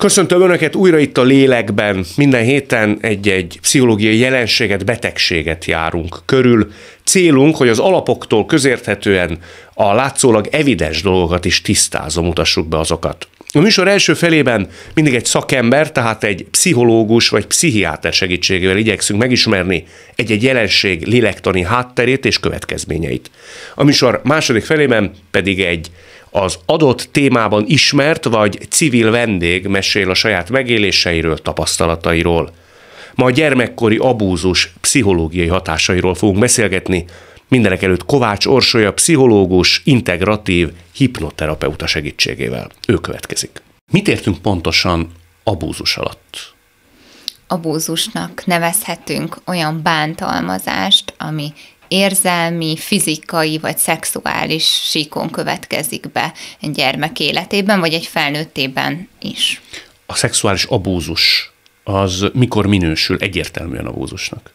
Köszöntöm Önöket újra itt a Lélekben. Minden héten egy-egy pszichológiai jelenséget, betegséget járunk körül. Célunk, hogy az alapoktól közérthetően a látszólag evidens dolgokat is tisztázva mutassuk be azokat. A műsor első felében mindig egy szakember, tehát egy pszichológus vagy pszichiáter segítségével igyekszünk megismerni egy-egy jelenség lélektani hátterét és következményeit. A műsor második felében pedig az adott témában ismert vagy civil vendég mesél a saját megéléseiről, tapasztalatairól. Ma a gyermekkori abúzus pszichológiai hatásairól fogunk beszélgetni, mindenekelőtt Kovács Orsolya pszichológus, integratív hipnoterapeuta segítségével. Ő következik. Mit értünk pontosan abúzus alatt? Abúzusnak nevezhetünk olyan bántalmazást, ami érzelmi, fizikai vagy szexuális síkon következik be egy gyermek életében, vagy egy felnőttében is. A szexuális abúzus az mikor minősül egyértelműen abúzusnak?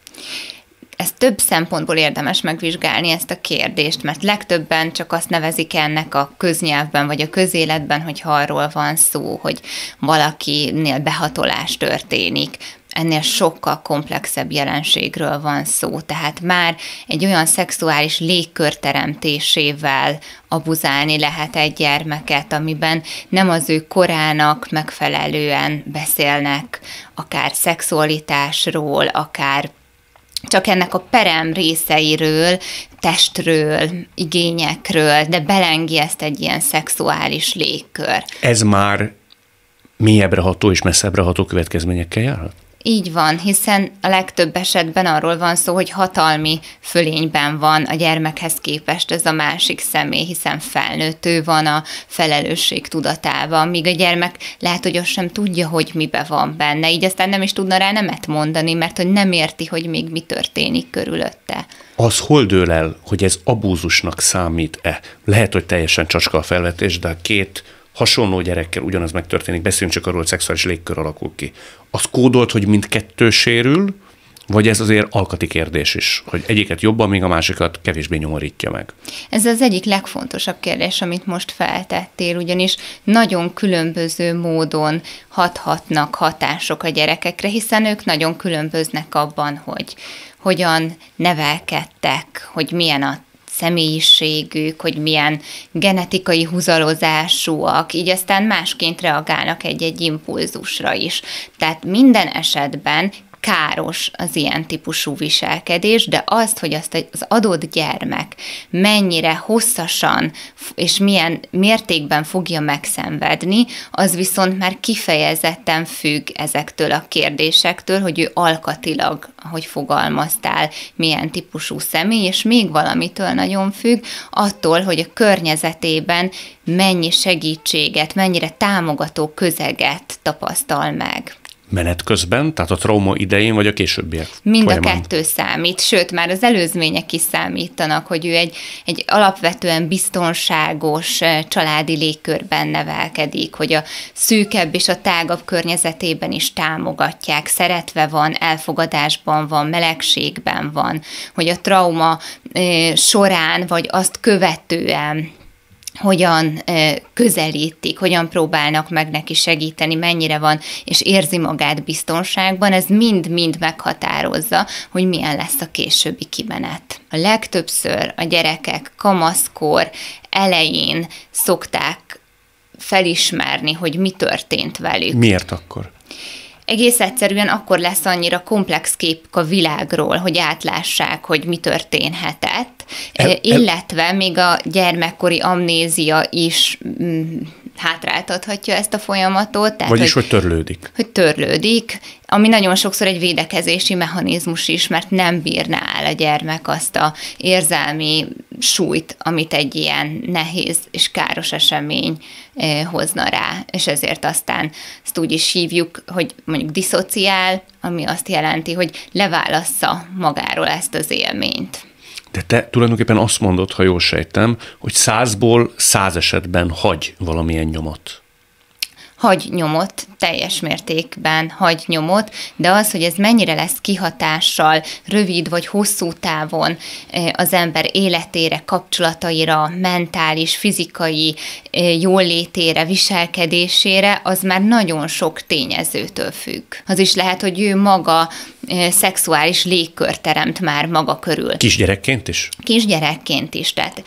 Ez több szempontból érdemes megvizsgálni ezt a kérdést, mert legtöbben csak azt nevezik ennek a köznyelvben vagy a közéletben, hogy arról van szó, hogy valakinél behatolás történik. Ennél sokkal komplexebb jelenségről van szó, tehát már egy olyan szexuális légkör teremtésével abuzálni lehet egy gyermeket, amiben nem az ő korának megfelelően beszélnek, akár szexualitásról, akár csak ennek a perem részeiről, testről, igényekről, de belengi ezt egy ilyen szexuális légkör. Ez már mélyebbre ható és messzebbre ható következményekkel járhat? Így van, hiszen a legtöbb esetben arról van szó, hogy hatalmi fölényben van a gyermekhez képest ez a másik személy, hiszen felnőttő van a felelősség tudatában, míg a gyermek lehet, hogy azt sem tudja, hogy mibe van benne, így aztán nem is tudna rá nemet mondani, mert hogy nem érti, hogy még mi történik körülötte. Az hol dől el, hogy ez abúzusnak számít-e? Lehet, hogy teljesen csacska a felvetés, de két hasonló gyerekkel ugyanaz megtörténik, beszéljünk csak arról, hogy szexuális légkör alakul ki. Az kódolt, hogy mindkettő sérül, vagy ez azért alkati kérdés is, hogy egyiket jobban, míg a másikat kevésbé nyomorítja meg? Ez az egyik legfontosabb kérdés, amit most feltettél, ugyanis nagyon különböző módon hathatnak hatások a gyerekekre, hiszen ők nagyon különböznek abban, hogy hogyan nevelkedtek, hogy milyen a személyiségük, hogy milyen genetikai húzalozásúak, így aztán másként reagálnak egy-egy impulzusra is. Tehát minden esetben káros az ilyen típusú viselkedés, de azt, hogy azt az adott gyermek mennyire hosszasan és milyen mértékben fogja megszenvedni, az viszont már kifejezetten függ ezektől a kérdésektől, hogy ő alkatilag, ahogy fogalmaztál, milyen típusú személy, és még valamitől nagyon függ, attól, hogy a környezetében mennyi segítséget, mennyire támogató közeget tapasztal meg. Menet közben, tehát a trauma idején, vagy a későbbiek Mind folyamán? A kettő számít, sőt, már az előzmények is számítanak, hogy ő egy alapvetően biztonságos családi légkörben nevelkedik, hogy a szűkebb és a tágabb környezetében is támogatják, szeretve van, elfogadásban van, melegségben van, hogy a trauma során, vagy azt követően hogyan közelítik, hogyan próbálnak meg neki segíteni, mennyire van, és érzi magát biztonságban, ez mind-mind meghatározza, hogy milyen lesz a későbbi kimenet. A legtöbbször a gyerekek kamaszkor elején szokták felismerni, hogy mi történt velük. Miért akkor? Egész egyszerűen akkor lesz annyira komplex kép a világról, hogy átlássák, hogy mi történhetett, illetve még a gyermekkori amnézia is hátráltathatja ezt a folyamatot. Tehát, vagyis, hogy törlődik. Hogy törlődik, ami nagyon sokszor egy védekezési mechanizmus is, mert nem bírná el a gyermek azt a érzelmi súlyt, amit egy ilyen nehéz és káros esemény hozna rá, és ezért aztán ezt úgy is hívjuk, hogy mondjuk diszociál, ami azt jelenti, hogy leválassza magáról ezt az élményt. De te tulajdonképpen azt mondod, ha jól sejtem, hogy 100-ból 100 esetben hagy valamilyen nyomot. hagy nyomot, teljes mértékben hagy nyomot, de az, hogy ez mennyire lesz kihatással rövid vagy hosszú távon az ember életére, kapcsolataira, mentális, fizikai jólétére, viselkedésére, az már nagyon sok tényezőtől függ. Az is lehet, hogy ő maga szexuális légkört teremt már maga körül. Kisgyerekként is? Kisgyerekként is. Tehát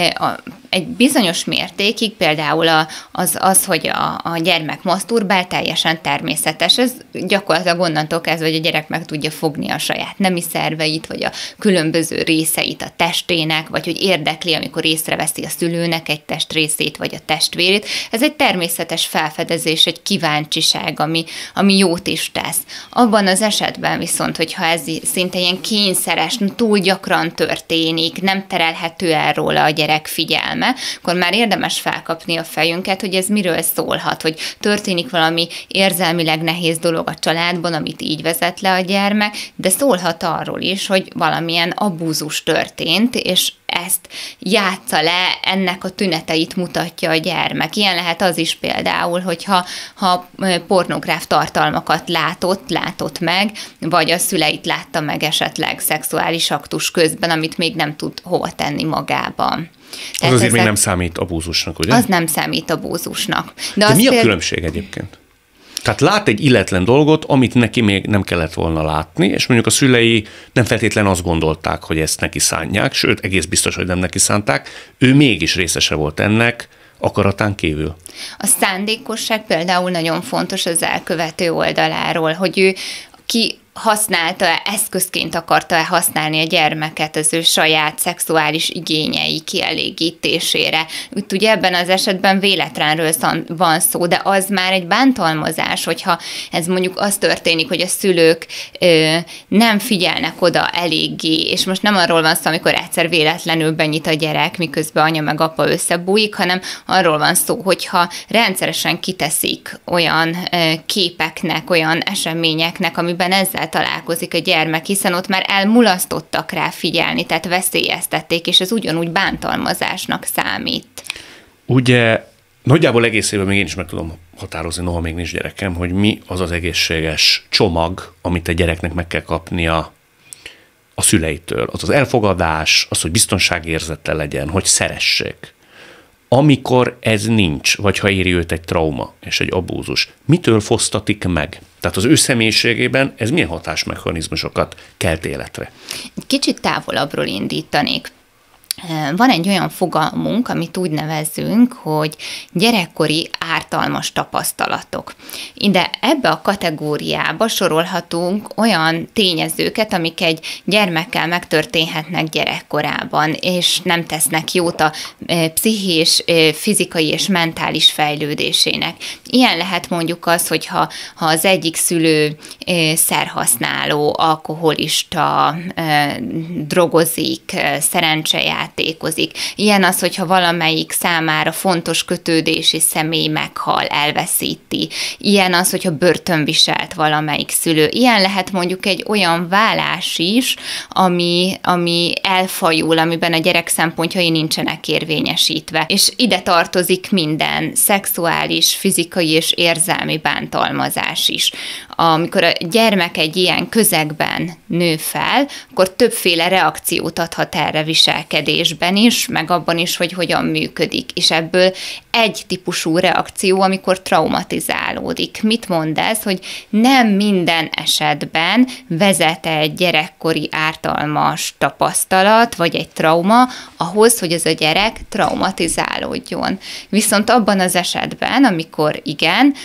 egy bizonyos mértékig például az hogy a gyermek maszturbál, teljesen természetes. Ez gyakorlatilag onnantól kezdve, hogy a gyerek meg tudja fogni a saját nemi szerveit, vagy a különböző részeit a testének, vagy hogy érdekli, amikor észreveszi a szülőnek egy testrészét, vagy a testvérét. Ez egy természetes felfedezés, egy kíváncsiság, ami jót is tesz. Abban az esetben viszont, hogyha ez szinte ilyen kényszeres, túl gyakran történik, nem terelhető el róla a gyerek figyelme, akkor már érdemes felkapni a fejünket, hogy ez miről szólhat, hogy történik valami érzelmileg nehéz dolog a családban, amit így vezet le a gyermek, de szólhat arról is, hogy valamilyen abúzus történt, és ezt játsza le, ennek a tüneteit mutatja a gyermek. Ilyen lehet az is például, hogyha pornográf tartalmakat látott meg, vagy a szüleit látta meg esetleg szexuális aktus közben, amit még nem tud hova tenni magában. Az azért még nem számít abúzusnak, ugye? Az nem számít abúzusnak. De mi a különbség egyébként? Tehát lát egy illetlen dolgot, amit neki még nem kellett volna látni, és mondjuk a szülei nem feltétlen azt gondolták, hogy ezt neki szánják, sőt, egész biztos, hogy nem neki szánták, ő mégis részese volt ennek, akaratán kívül. A szándékosság például nagyon fontos az elkövető oldaláról, hogy ő használta-e, eszközként akarta-e használni a gyermeket az ő saját szexuális igényei kielégítésére. Úgy ugye ebben az esetben véletlenről van szó, de az már egy bántalmazás, hogyha ez mondjuk az történik, hogy a szülők nem figyelnek oda eléggé, és most nem arról van szó, amikor egyszer véletlenül benyit a gyerek, miközben anya meg apa összebújik, hanem arról van szó, hogyha rendszeresen kiteszik olyan képeknek, olyan eseményeknek, amiben ezzel találkozik a gyermek, hiszen ott már elmulasztottak rá figyelni, tehát veszélyeztették, és ez ugyanúgy bántalmazásnak számít. Ugye nagyjából egész évben még én is meg tudom határozni, noha még nincs gyerekem, hogy mi az az egészséges csomag, amit egy gyereknek meg kell kapnia a szüleitől. Az elfogadás, az, hogy biztonságérzete legyen, hogy szeressék. Amikor ez nincs, vagy ha éri őt egy trauma és egy abúzus, mitől fosztatik meg? Tehát az ő személyiségében ez milyen hatásmechanizmusokat kelt életre? Kicsit távolabbról indítanék. Van egy olyan fogalmunk, amit úgy nevezzünk, hogy gyerekkori ártalmas tapasztalatok. De ebbe a kategóriába sorolhatunk olyan tényezőket, amik egy gyermekkel megtörténhetnek gyerekkorában, és nem tesznek jót a pszichés, fizikai és mentális fejlődésének. Ilyen lehet mondjuk az, hogy ha az egyik szülő szerhasználó, alkoholista, drogozik, szerencsejáték, Ilyen az, hogyha valamelyik számára fontos kötődési személy meghal, elveszíti. Ilyen az, hogyha börtönviselt valamelyik szülő. Ilyen lehet mondjuk egy olyan válás is, ami elfajul, amiben a gyerek szempontjai nincsenek érvényesítve. És ide tartozik minden, szexuális, fizikai és érzelmi bántalmazás is. Amikor a gyermek egy ilyen közegben nő fel, akkor többféle reakciót adhat erre viselkedésben is, meg abban is, hogy hogyan működik. És ebből egy típusú reakció, amikor traumatizálódik. Mit mond ez? Hogy nem minden esetben vezet egy gyerekkori ártalmas tapasztalat, vagy egy trauma ahhoz, hogy ez a gyerek traumatizálódjon. Viszont abban az esetben, amikor igen,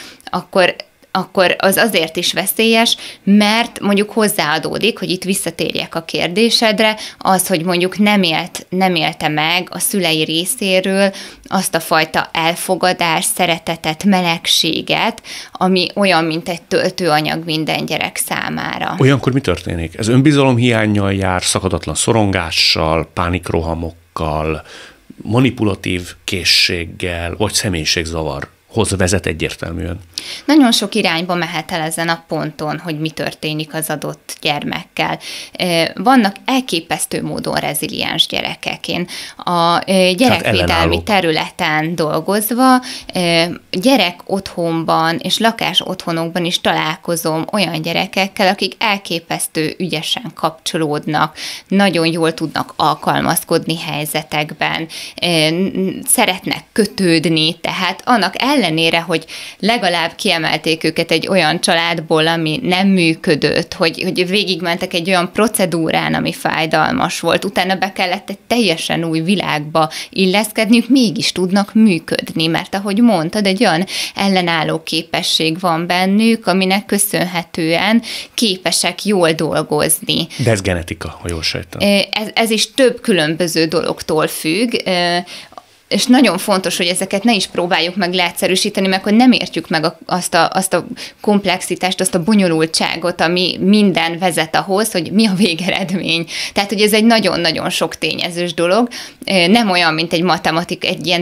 akkor az azért is veszélyes, mert mondjuk hozzáadódik, hogy itt visszatérjek a kérdésedre, az, hogy mondjuk nem élte meg a szülei részéről azt a fajta elfogadást, szeretetet, melegséget, ami olyan, mint egy töltőanyag minden gyerek számára. Olyankor mi történik? Ez önbizalomhiánnyal jár, szakadatlan szorongással, pánikrohamokkal, manipulatív készséggel, vagy személyiségzavar hoz vezet egyértelműen? Nagyon sok irányba mehet el ezen a ponton, hogy mi történik az adott gyermekkel. Vannak elképesztő módon reziliens gyerekek. Én a gyerekvédelmi területen dolgozva gyerek otthonban és lakás otthonokban is találkozom olyan gyerekekkel, akik elképesztő ügyesen kapcsolódnak, nagyon jól tudnak alkalmazkodni helyzetekben, szeretnek kötődni, tehát annak ellenére, hogy legalább kiemelték őket egy olyan családból, ami nem működött, hogy végigmentek egy olyan procedúrán, ami fájdalmas volt, utána be kellett egy teljesen új világba illeszkedniük, mégis tudnak működni, mert ahogy mondtad, egy olyan ellenálló képesség van bennük, aminek köszönhetően képesek jól dolgozni. De ez genetika, ha jól sejtem. Ez is több különböző dologtól függ, és nagyon fontos, hogy ezeket ne is próbáljuk meg leegyszerűsíteni, mert akkor nem értjük meg azt a komplexitást, azt a bonyolultságot, ami minden vezet ahhoz, hogy mi a végeredmény. Tehát, hogy ez egy nagyon-nagyon sok tényezős dolog, nem olyan, mint egy matematika, egy ilyen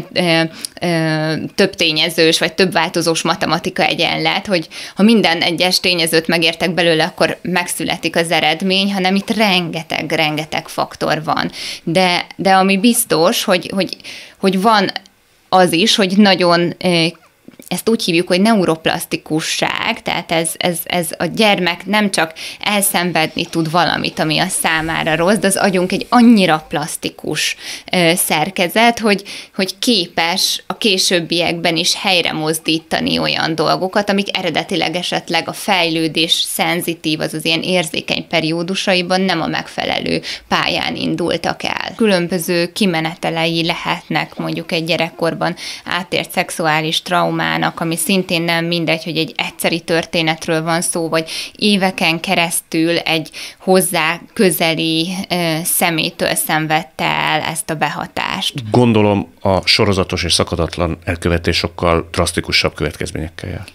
több tényezős, vagy több változós matematika egyenlet, hogy ha minden egyes tényezőt megértek belőle, akkor megszületik az eredmény, hanem itt rengeteg faktor van. De ami biztos, hogy van az is, hogy nagyon, ezt úgy hívjuk, hogy neuroplasztikusság, tehát ez a gyermek nem csak elszenvedni tud valamit, ami a számára rossz, de az agyunk egy annyira plasztikus szerkezet, hogy képes a későbbiekben is helyre mozdítani olyan dolgokat, amik eredetileg esetleg a fejlődés szenzitív, azaz ilyen érzékeny periódusaiban nem a megfelelő pályán indultak el. Különböző kimenetelei lehetnek mondjuk egy gyerekkorban átélt szexuális traumán, ami szintén nem mindegy, hogy egy egyszeri történetről van szó, vagy éveken keresztül egy hozzá közeli személytől szenvedte el ezt a behatást. Gondolom a sorozatos és szakadatlan elkövetés sokkal drasztikusabb következményekkel jár.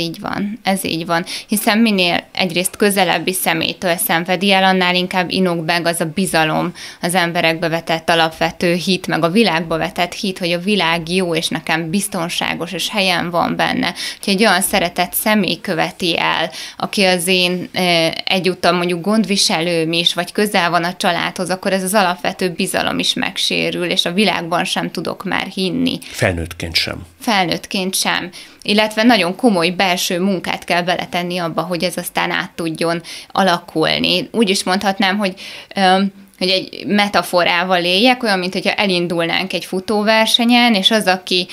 Ez így van, hiszen minél egyrészt közelebbi személytől szenvedi el, annál inkább inog meg az a bizalom, az emberekbe vetett alapvető hit, meg a világba vetett hit, hogy a világ jó, és nekem biztonságos, és helyen van benne. Úgyhogy egy olyan szeretett személy követi el, aki az én egyúttal mondjuk gondviselőm is, vagy közel van a családhoz, akkor ez az alapvető bizalom is megsérül, és a világban sem tudok már hinni. Felnőttként sem. Illetve nagyon komoly belső munkát kell beletenni abba, hogy ez aztán át tudjon alakulni. Úgy is mondhatnám, hogy egy metaforával éljek, olyan, mint hogyha elindulnánk egy futóversenyen, és az, aki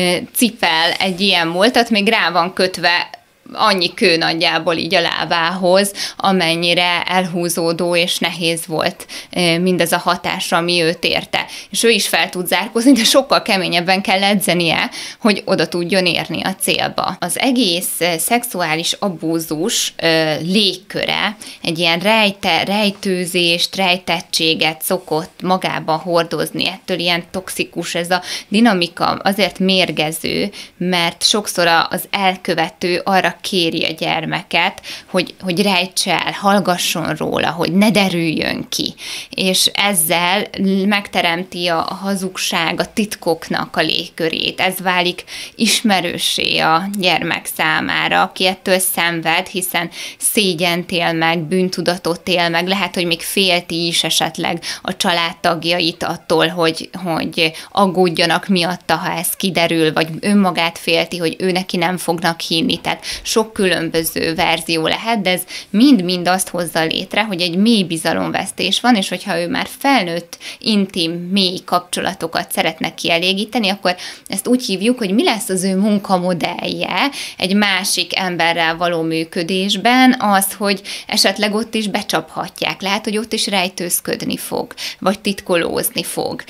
cipel egy ilyen múltat, még rá van kötve annyi kő nagyjából így a lábához, amennyire elhúzódó és nehéz volt mindez a hatás, ami őt érte. És ő is fel tud zárkózni, de sokkal keményebben kell edzenie, hogy oda tudjon érni a célba. Az egész szexuális abúzus légköre egy ilyen rejtőzést, rejtettséget szokott magában hordozni, ettől ilyen toxikus ez a dinamika, azért mérgező, mert sokszor az elkövető arra kéri a gyermeket, hogy rejtse el, hallgasson róla, hogy ne derüljön ki. És ezzel megteremti a hazugság, a titkoknak a légkörét. Ez válik ismerőssé a gyermek számára, aki ettől szenved, hiszen szégyent él meg, bűntudatot él meg, lehet, hogy még félti is esetleg a családtagjait attól, hogy aggódjanak miatta, ha ez kiderül, vagy önmagát félti, hogy ő neki nem fognak hinni. Tehát sok különböző verzió lehet, de ez mind-mind azt hozza létre, hogy egy mély bizalomvesztés van, és hogyha ő már felnőtt, intim, mély kapcsolatokat szeretne kielégíteni, akkor ezt úgy hívjuk, hogy mi lesz az ő munkamodellje egy másik emberrel való működésben, az, hogy esetleg ott is becsaphatják. Lehet, hogy ott is rejtőzködni fog, vagy titkolózni fog.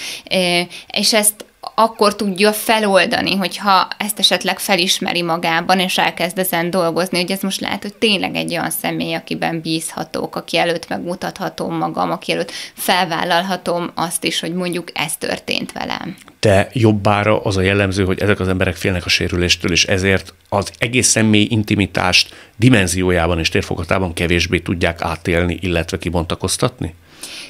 És ezt akkor tudja feloldani, hogyha ezt esetleg felismeri magában, és elkezd ezen dolgozni, hogy ez most lehet, hogy tényleg egy olyan személy, akiben bízhatok, aki előtt megmutathatom magam, aki előtt felvállalhatom azt is, hogy mondjuk ez történt velem. De jobbára az a jellemző, hogy ezek az emberek félnek a sérüléstől, és ezért az egész személy intimitást dimenziójában és térfogatában kevésbé tudják átélni, illetve kibontakoztatni?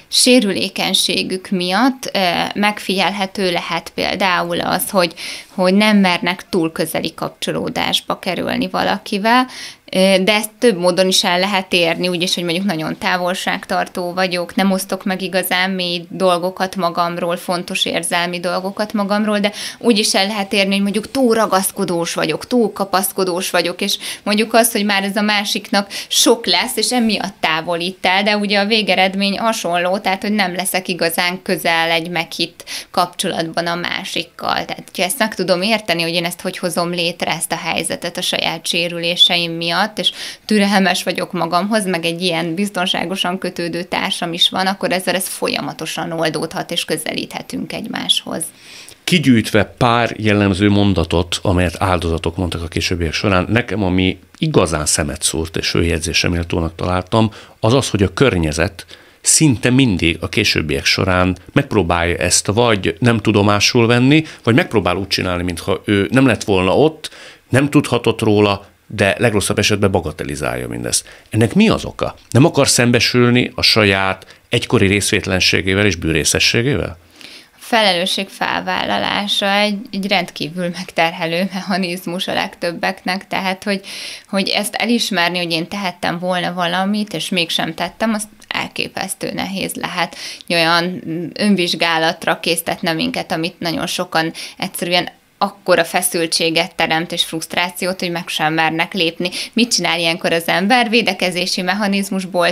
sérülékenységük miatt megfigyelhető lehet például az, hogy nem mernek túl közeli kapcsolódásba kerülni valakivel, de ezt több módon is el lehet érni, úgyis, hogy mondjuk nagyon távolságtartó vagyok, nem osztok meg igazán mély dolgokat magamról, fontos érzelmi dolgokat magamról, de úgy is el lehet érni, hogy mondjuk túl ragaszkodós vagyok, túl kapaszkodós vagyok, és mondjuk az, hogy már ez a másiknak sok lesz, és emiatt távolít el, de ugye a végeredmény hasonló, tehát, hogy nem leszek igazán közel egy meghitt kapcsolatban a másikkal. Tehát, ha ezt meg tudom érteni, hogy én ezt hogy hozom létre, ezt a helyzetet a saját sérüléseim miatt, és türelmes vagyok magamhoz, meg egy ilyen biztonságosan kötődő társam is van, akkor ezzel ez folyamatosan oldódhat, és közelíthetünk egymáshoz. Kigyűjtve pár jellemző mondatot, amelyet áldozatok mondtak a későbbiek során, nekem ami igazán szemet szúrt, és főjegyzésre méltónak találtam, az az, hogy a környezet szinte mindig a későbbiek során megpróbálja ezt vagy nem tudomásul venni, vagy megpróbál úgy csinálni, mintha ő nem lett volna ott, nem tudhatott róla, de legrosszabb esetben bagatelizálja mindezt. Ennek mi az oka? Nem akar szembesülni a saját egykori részvétlenségével és bűrészességével? Felelősség felvállalása egy rendkívül megterhelő mechanizmus a legtöbbeknek, tehát hogy ezt elismerni, hogy én tehettem volna valamit, és mégsem tettem, azt elképesztő nehéz lehet. Olyan önvizsgálatra késztetne minket, amit nagyon sokan egyszerűen akkora feszültséget teremt és frusztrációt, hogy meg sem mernek lépni. Mit csinál ilyenkor az ember? Védekezési mechanizmusból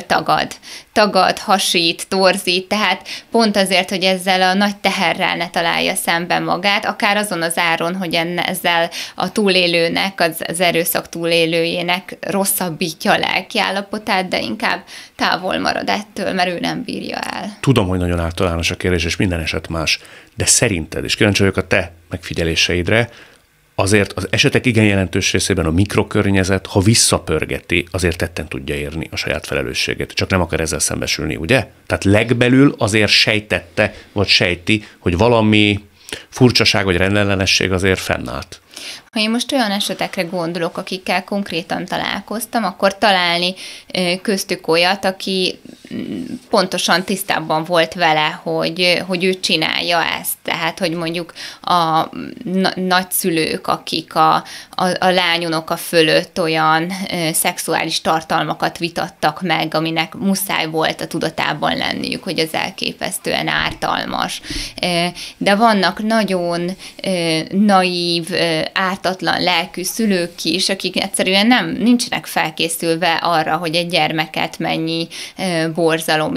tagad, hasít, torzít, tehát pont azért, hogy ezzel a nagy teherrel ne találja szemben magát, akár azon az áron, hogy ezzel a túlélőnek, az erőszak túlélőjének rosszabbítja a lelkiállapotát, de inkább távol marad ettől, mert ő nem bírja el. Tudom, hogy nagyon általános a kérdés, és minden eset más, de szerinted, és kíváncsi vagyok a te megfigyeléseidre, azért az esetek igen jelentős részében a mikrokörnyezet, ha visszapörgeti, azért tetten tudja érni a saját felelősséget. Csak nem akar ezzel szembesülni, ugye? Tehát legbelül azért sejtette, vagy sejti, hogy valami furcsaság vagy rendellenesség azért fennállt. Ha én most olyan esetekre gondolok, akikkel konkrétan találkoztam, akkor találni köztük olyat, aki pontosan tisztában volt vele, hogy ő csinálja ezt. Tehát, hogy mondjuk a nagyszülők, akik a lányunoka fölött olyan szexuális tartalmakat vitattak meg, aminek muszáj volt a tudatában lenniük, hogy az elképesztően ártalmas. De vannak nagyon naív, ártatlan lelkű szülők is, akik egyszerűen nincsenek felkészülve arra, hogy egy gyermeket mennyi borzalom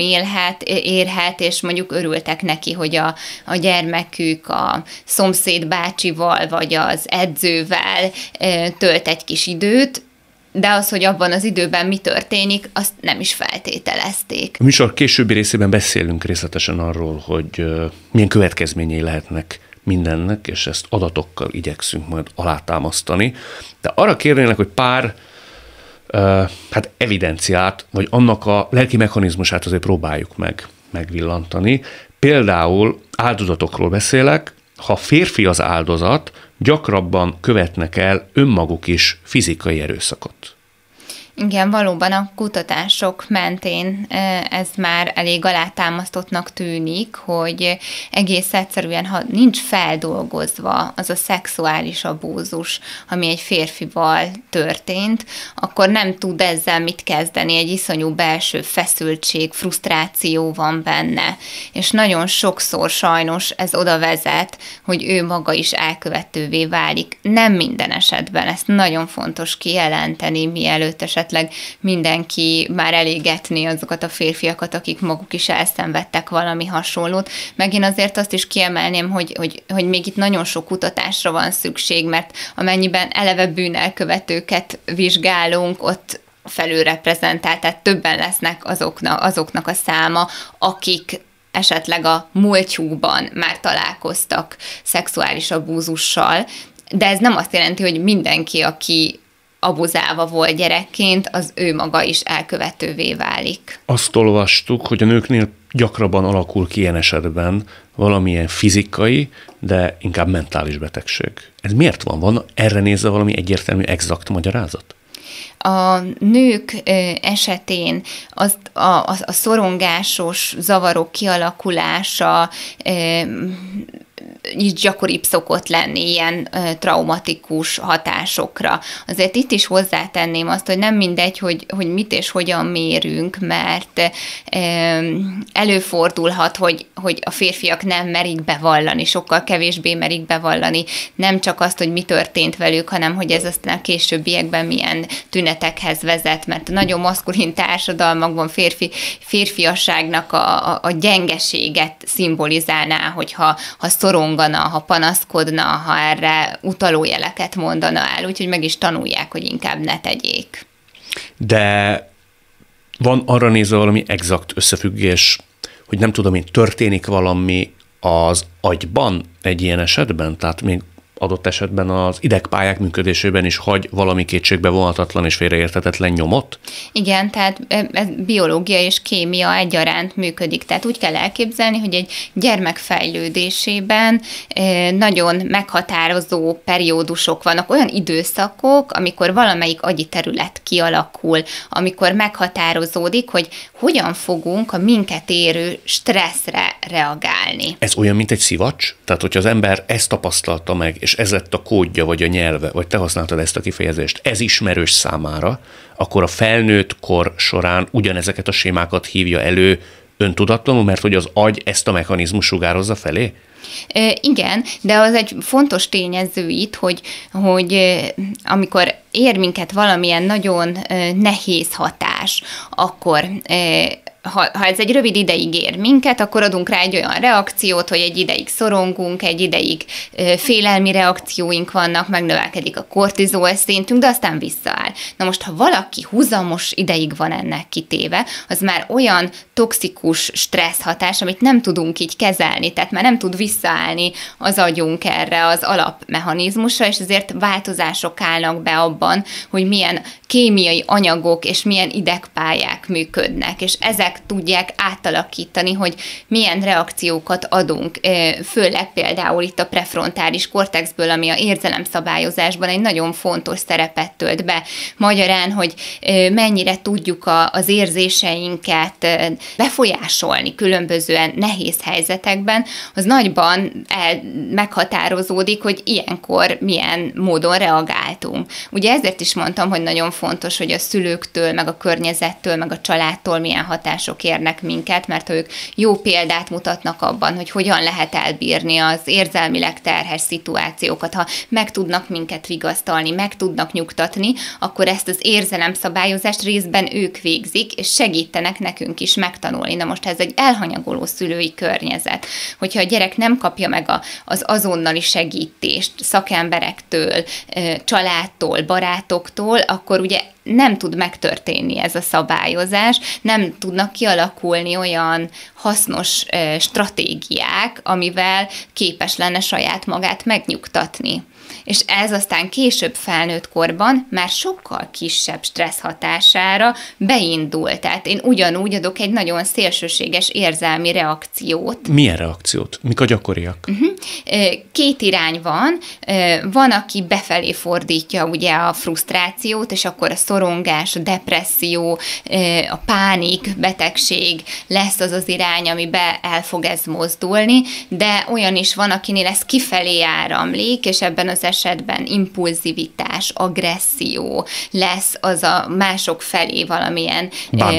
érhet, és mondjuk örültek neki, hogy a gyermekük a szomszéd bácsival, vagy az edzővel tölt egy kis időt, de az, hogy abban az időben mi történik, azt nem is feltételezték. A műsor későbbi részében beszélünk részletesen arról, hogy milyen következményei lehetnek mindennek, és ezt adatokkal igyekszünk majd alátámasztani. De arra kérnélek, hogy pár evidenciát, vagy annak a lelki mechanizmusát azért próbáljuk megvillantani. Például áldozatokról beszélek, ha férfi az áldozat, gyakrabban követnek el önmaguk is fizikai erőszakot. Igen, valóban a kutatások mentén ez már elég alátámasztottnak tűnik, hogy egész egyszerűen, ha nincs feldolgozva az a szexuális abúzus, ami egy férfival történt, akkor nem tud ezzel mit kezdeni, egy iszonyú belső feszültség, frusztráció van benne. És nagyon sokszor sajnos ez oda vezet, hogy ő maga is elkövetővé válik. Nem minden esetben, ezt nagyon fontos kijelenteni, mielőtt esetleg mindenki már elégetné azokat a férfiakat, akik maguk is elszenvedtek valami hasonlót. Meg én azért azt is kiemelném, hogy még itt nagyon sok kutatásra van szükség, mert amennyiben eleve bűnelkövetőket vizsgálunk, ott felülreprezentált, tehát többen lesznek azoknak a száma, akik esetleg a múltjukban már találkoztak szexuális abúzussal, de ez nem azt jelenti, hogy mindenki, aki abuzálva volt gyerekként, az ő maga is elkövetővé válik. Azt olvastuk, hogy a nőknél gyakrabban alakul ki ilyen esetben valamilyen fizikai, de inkább mentális betegség. Ez miért van? Van erre nézve valami egyértelmű, exakt magyarázat? A nők esetén a szorongásos zavarok kialakulása is gyakoribb szokott lenni ilyen traumatikus hatásokra. Azért itt is hozzátenném azt, hogy nem mindegy, hogy mit és hogyan mérünk, mert előfordulhat, hogy a férfiak nem merik bevallani, sokkal kevésbé merik bevallani, nem csak azt, hogy mi történt velük, hanem hogy ez aztán a későbbiekben milyen tünetekhez vezet, mert a nagyon maszkulin társadalmakban férfiasságnak a gyengeséget szimbolizálná, hogyha szorongana, ha panaszkodna, ha erre utaló jeleket mondana el, úgyhogy meg is tanulják, hogy inkább ne tegyék. De van arra nézve valami exakt összefüggés, hogy nem tudom én, történik valami az agyban egy ilyen esetben? Tehát még adott esetben az idegpályák működésében is hagy valami kétségbe vonhatatlan és félreérthetetlen nyomot? Igen, tehát ez biológia és kémia egyaránt működik. Tehát úgy kell elképzelni, hogy egy gyermek fejlődésében nagyon meghatározó periódusok vannak, olyan időszakok, amikor valamelyik agyi terület kialakul, amikor meghatározódik, hogy hogyan fogunk a minket érő stresszre reagálni. Ez olyan, mint egy szivacs? Tehát, hogyha az ember ezt tapasztalta meg, és ez lett a kódja, vagy a nyelve, vagy te használtad ezt a kifejezést, ez ismerős számára, akkor a felnőtt kor során ugyanezeket a sémákat hívja elő öntudatlanul, mert hogy az agy ezt a mechanizmus sugározza felé? Igen, de az egy fontos tényező itt, hogy amikor ér minket valamilyen nagyon nehéz hatás, akkor ha ez egy rövid ideig ér minket, akkor adunk rá egy olyan reakciót, hogy egy ideig szorongunk, egy ideig félelmi reakcióink vannak, megnövelkedik a kortizol szintünk, de aztán visszaáll. Na most, ha valaki húzamos ideig van ennek kitéve, az már olyan toxikus stressz hatás, amit nem tudunk így kezelni, tehát már nem tud visszaállni az agyunk erre az alapmechanizmusra, és ezért változások állnak be abban, hogy milyen kémiai anyagok és milyen idegpályák működnek, és ezek tudják átalakítani, hogy milyen reakciókat adunk, főleg például itt a prefrontális kortexből, ami a érzelemszabályozásban egy nagyon fontos szerepet tölt be. Magyarán, hogy mennyire tudjuk az érzéseinket befolyásolni különbözően nehéz helyzetekben, az nagyban meghatározódik, hogy ilyenkor milyen módon reagáltunk. Ugye ezért is mondtam, hogy nagyon fontos, hogy a szülőktől, meg a környezettől, meg a családtól milyen hatások érnek minket, mert ők jó példát mutatnak abban, hogy hogyan lehet elbírni az érzelmileg terhes szituációkat. Ha meg tudnak minket vigasztalni, meg tudnak nyugtatni, akkor ezt az érzelemszabályozást részben ők végzik, és segítenek nekünk is megtanulni. Na most ez egy elhanyagoló szülői környezet. Hogyha a gyerek nem kapja meg az azonnali segítést szakemberektől, családtól, barátoktól, akkor ugye nem tud megtörténni ez a szabályozás, nem tudnak kialakulni olyan hasznos stratégiák, amivel képes lenne saját magát megnyugtatni. És ez aztán később felnőtt korban már sokkal kisebb stressz hatására beindul. Tehát én ugyanúgy adok egy nagyon szélsőséges érzelmi reakciót. Milyen reakciót? Mik a gyakoriak? Két irány van. Van, aki befelé fordítja ugye a frusztrációt, és akkor a szorongás, a depresszió, a pánik, betegség lesz az az irány, amiben el fog ez mozdulni, de olyan is van, akinél ez kifelé áramlik, és ebben az esetben impulzivitás, agresszió lesz, az a mások felé valamilyen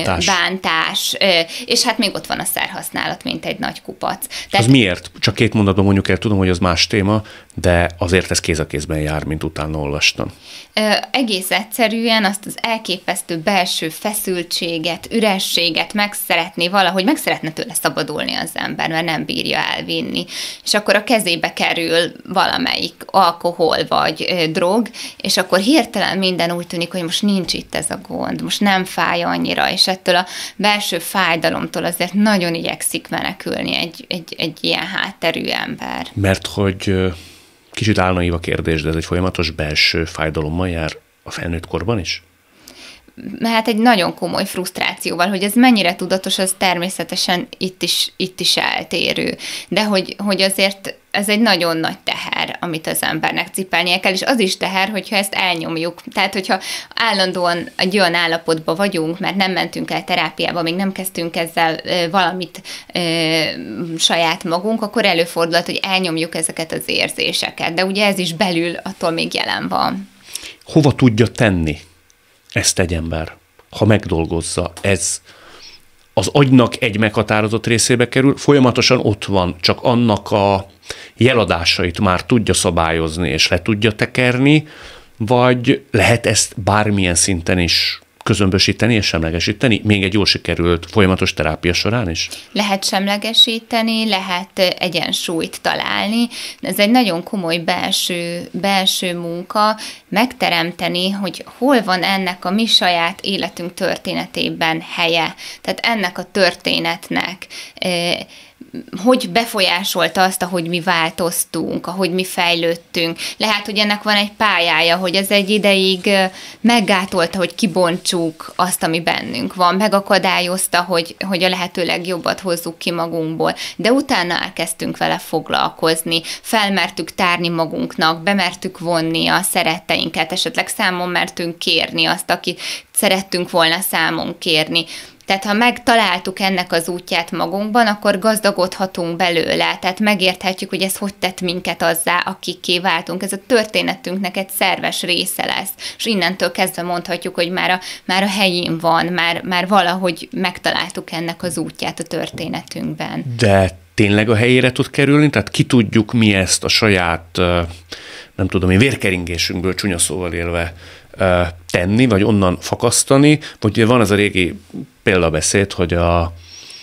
bántás, és hát még ott van a szerhasználat, mint egy nagy kupac. Tehát, az miért? Csak két mondatban mondjuk el, tudom, hogy az más téma, de azért ez kéz a kézben jár, mint utána olvastam. Egész egyszerűen azt az elképesztő belső feszültséget, ürességet meg szeretne tőle szabadulni az ember, mert nem bírja elvinni. És akkor a kezébe kerül valamelyik alkohol vagy drog, és akkor hirtelen minden úgy tűnik, hogy most nincs itt ez a gond, most nem fáj annyira, és ettől a belső fájdalomtól azért nagyon igyekszik menekülni egy ilyen hátterű ember. Mert hogy kicsit álnaív a kérdés, de ez egy folyamatos belső fájdalommal jár a felnőtt korban is? hát egy nagyon komoly frusztrációval, hogy ez mennyire tudatos, az természetesen itt is eltérő. De hogy azért ez egy nagyon nagy teher, amit az embernek cipelnie kell, és az is teher, hogyha ezt elnyomjuk. Tehát, hogyha állandóan egy olyan állapotban vagyunk, mert nem mentünk el terápiába, még nem kezdtünk ezzel valamit saját magunk, akkor előfordulhat, hogy elnyomjuk ezeket az érzéseket. De ugye ez is belül attól még jelen van. Hova tudja tenni ezt egy ember, ha megdolgozza? Ez az agynak egy meghatározott részébe kerül, folyamatosan ott van, csak annak a jeladásait már tudja szabályozni, és le tudja tekerni, vagy lehet ezt bármilyen szinten is közömbösíteni és semlegesíteni, még egy jól sikerült folyamatos terápia során is? Lehet semlegesíteni, lehet egyensúlyt találni. Ez egy nagyon komoly belső munka, megteremteni, hogy hol van ennek a mi saját életünk történetében helye. Tehát ennek a történetnek hogy befolyásolta azt, ahogy mi változtunk, ahogy mi fejlődtünk. Lehet, hogy ennek van egy pályája, hogy ez egy ideig meggátolta, hogy kibontsuk azt, ami bennünk van, megakadályozta, hogy a lehető legjobbat hozzuk ki magunkból. De utána elkezdtünk vele foglalkozni, felmertük tárni magunknak, bemertük vonni a szeretteinket, esetleg számon mertünk kérni azt, akit szerettünk volna számon kérni. Tehát ha megtaláltuk ennek az útját magunkban, akkor gazdagodhatunk belőle, tehát megérthetjük, hogy ez hogy tett minket azzá, akikké váltunk. Ez a történetünknek egy szerves része lesz, és innentől kezdve mondhatjuk, hogy már a helyén van, már valahogy megtaláltuk ennek az útját a történetünkben. De tényleg a helyére tud kerülni? Tehát ki tudjuk mi ezt a saját, nem tudom én, vérkeringésünkből csúnya szóval élve tenni, vagy onnan fakasztani, vagy van az a régi példabeszéd, hogy a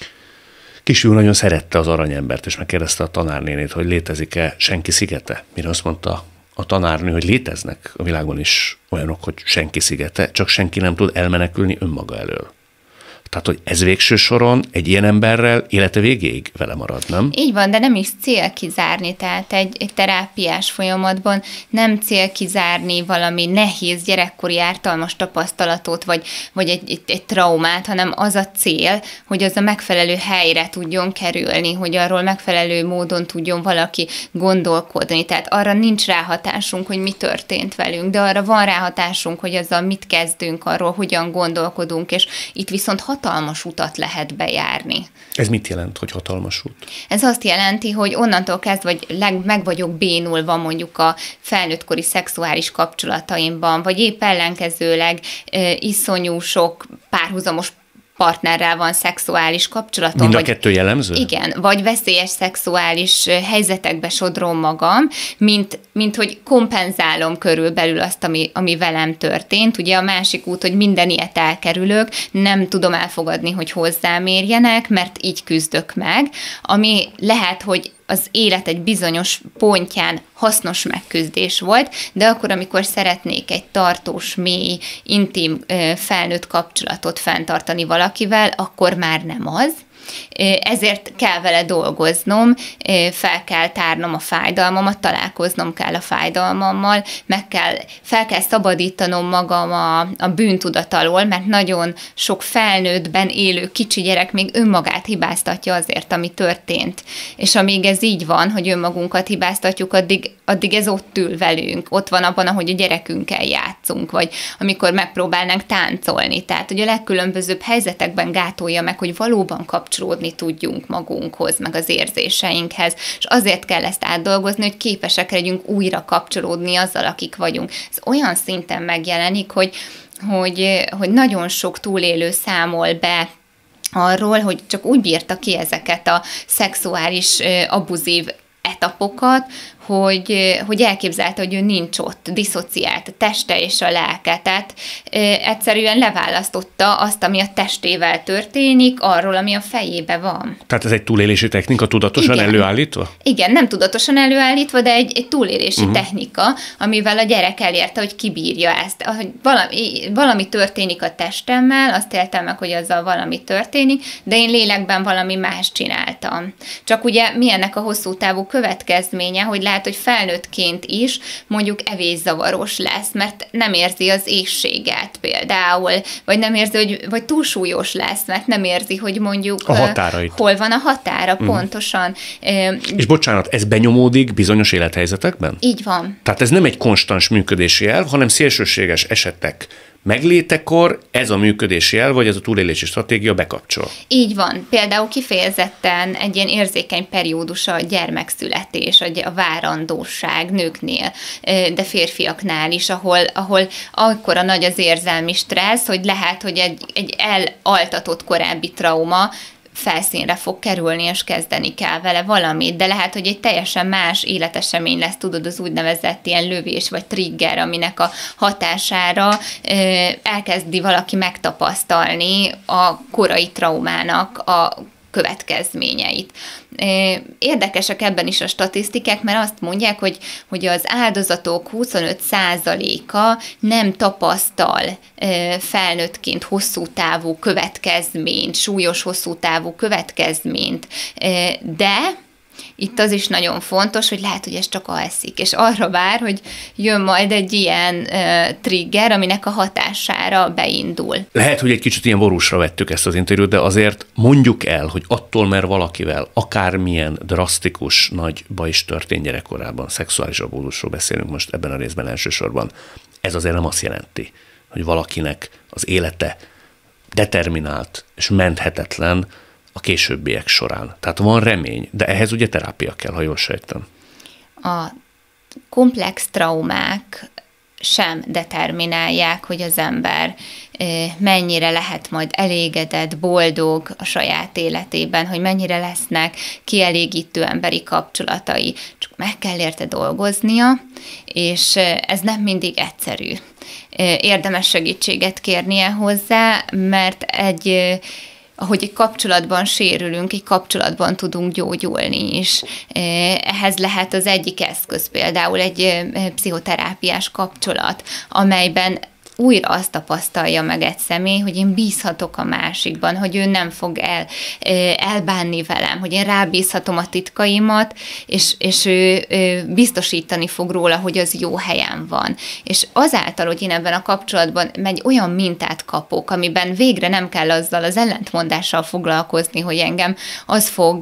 kisfiú nagyon szerette az aranyembert, és megkérdezte a tanárnénét, hogy létezik-e senki szigete. Mire azt mondta a tanárnő, hogy léteznek a világon is olyanok, hogy senki szigete, csak senki nem tud elmenekülni önmaga elől. Tehát, hogy ez végső soron egy ilyen emberrel élete végéig vele marad, nem? Így van, de nem is cél kizárni, tehát egy terápiás folyamatban nem cél kizárni valami nehéz gyerekkori ártalmas tapasztalatot, vagy egy traumát, hanem az a cél, hogy az a megfelelő helyre tudjon kerülni, hogy arról megfelelő módon tudjon valaki gondolkodni. Tehát arra nincs ráhatásunk, hogy mi történt velünk, de arra van ráhatásunk, hogy azzal mit kezdünk, arról hogyan gondolkodunk, és itt viszont hatalmas utat lehet bejárni. Ez mit jelent, hogy hatalmas út? Ez azt jelenti, hogy onnantól kezdve, hogy meg vagyok bénulva mondjuk a felnőttkori szexuális kapcsolataimban, vagy épp ellenkezőleg iszonyú sok párhuzamos partnerrel van szexuális kapcsolatom. Mind a kettő jellemző? Igen, vagy veszélyes szexuális helyzetekbe sodrom magam, mint hogy kompenzálom körülbelül azt, ami velem történt. Ugye a másik út, hogy minden ilyet elkerülök, nem tudom elfogadni, hogy hozzám érjenek, mert így küzdök meg, ami lehet, hogy az élet egy bizonyos pontján hasznos megküzdés volt, de akkor, amikor szeretnék egy tartós, mély, intim felnőtt kapcsolatot fenntartani valakivel, akkor már nem az. Ezért kell vele dolgoznom, fel kell tárnom a fájdalmamat, találkoznom kell a fájdalmammal, fel kell szabadítanom magam a bűntudat alól, mert nagyon sok felnőttben élő kicsi gyerek még önmagát hibáztatja azért, ami történt. És amíg ez így van, hogy önmagunkat hibáztatjuk, addig ez ott ül velünk, ott van abban, ahogy a gyerekünkkel játszunk, vagy amikor megpróbálnánk táncolni. Tehát, hogy a legkülönbözőbb helyzetekben gátolja meg, hogy valóban kapcsolódni tudjunk magunkhoz, meg az érzéseinkhez, és azért kell ezt átdolgozni, hogy képesek legyünk újra kapcsolódni azzal, akik vagyunk. Ez olyan szinten megjelenik, hogy nagyon sok túlélő számol be arról, hogy csak úgy bírta ki ezeket a szexuális abuzív etapokat, hogy elképzelte, hogy ő nincs ott, diszociált a teste és a lelke. Tehát egyszerűen leválasztotta azt, ami a testével történik, arról, ami a fejébe van. Tehát ez egy túlélési technika tudatosan előállítva? Igen, nem tudatosan előállítva, de egy túlélési technika, amivel a gyerek elérte, hogy kibírja ezt. Hogy valami történik a testemmel, azt éltem meg, hogy azzal valami történik, de én lélekben valami más csináltam. Csak ugye mi ennek a hosszú távú következménye, hogy lehet, hogy felnőttként is mondjuk evészavaros lesz, mert nem érzi az éhséget például, vagy nem érzi, vagy túlsúlyos lesz, mert nem érzi, hogy mondjuk a határait. Hol van a határa, pontosan. És bocsánat, ez benyomódik bizonyos élethelyzetekben? Így van. Tehát ez nem egy konstans működési elv, hanem szélsőséges esetek meglétekor ez a működési elv, vagy ez a túlélési stratégia bekapcsol. Így van. Például kifejezetten egy ilyen érzékeny periódus a gyermekszületés, a várandóság nőknél, de férfiaknál is, ahol akkora nagy az érzelmi stressz, hogy lehet, hogy egy elaltatott korábbi trauma felszínre fog kerülni, és kezdeni kell vele valamit, de lehet, hogy egy teljesen más életesemény lesz, tudod, az úgynevezett ilyen lövés vagy trigger, aminek a hatására elkezdi valaki megtapasztalni a korai traumának a következményeit. Érdekesek ebben is a statisztikák, mert azt mondják, hogy az áldozatok 25%-a nem tapasztal felnőttként hosszú távú következményt, súlyos hosszú távú következményt, de itt az is nagyon fontos, hogy lehet, hogy ez csak alszik, és arra vár, hogy jön majd egy ilyen trigger, aminek a hatására beindul. Lehet, hogy egy kicsit ilyen borúsra vettük ezt az interjút, de azért mondjuk el, hogy attól, mert valakivel akármilyen drasztikus nagy baj is történt gyerekkorában, szexuális abúzusról beszélünk most ebben a részben elsősorban, ez azért nem azt jelenti, hogy valakinek az élete determinált és menthetetlen a későbbiek során. Tehát van remény, de ehhez ugye terápia kell, ha jól sejtem. A komplex traumák sem determinálják, hogy az ember mennyire lehet majd elégedett, boldog a saját életében, hogy mennyire lesznek kielégítő emberi kapcsolatai. Csak meg kell érte dolgoznia, és ez nem mindig egyszerű. Érdemes segítséget kérnie hozzá, mert ahogy egy kapcsolatban sérülünk, egy kapcsolatban tudunk gyógyulni is. Ehhez lehet az egyik eszköz, például egy pszichoterápiás kapcsolat, amelyben újra azt tapasztalja meg egy személy, hogy én bízhatok a másikban, hogy ő nem fog elbánni velem, hogy én rábízhatom a titkaimat, és ő biztosítani fog róla, hogy az jó helyen van. És azáltal, hogy én ebben a kapcsolatban egy olyan mintát kapok, amiben végre nem kell azzal az ellentmondással foglalkozni, hogy engem az fog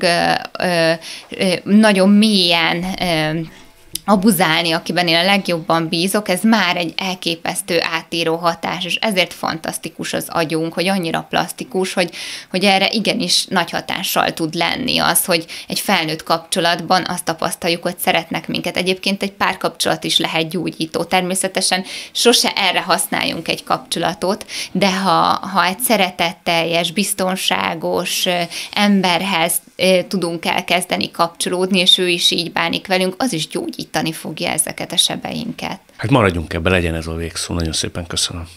nagyon mélyen abuzálni, akiben én a legjobban bízok, ez már egy elképesztő átíró hatás, és ezért fantasztikus az agyunk, hogy annyira plasztikus, hogy erre igenis nagy hatással tud lenni az, hogy egy felnőtt kapcsolatban azt tapasztaljuk, hogy szeretnek minket. Egyébként egy párkapcsolat is lehet gyógyító. Természetesen sose erre használjunk egy kapcsolatot, de ha egy szeretetteljes, biztonságos emberhez tudunk elkezdeni kapcsolódni, és ő is így bánik velünk, az is gyógyítani fogja ezeket a sebeinket. Hát maradjunk ebbe, legyen ez a végszó. Nagyon szépen köszönöm.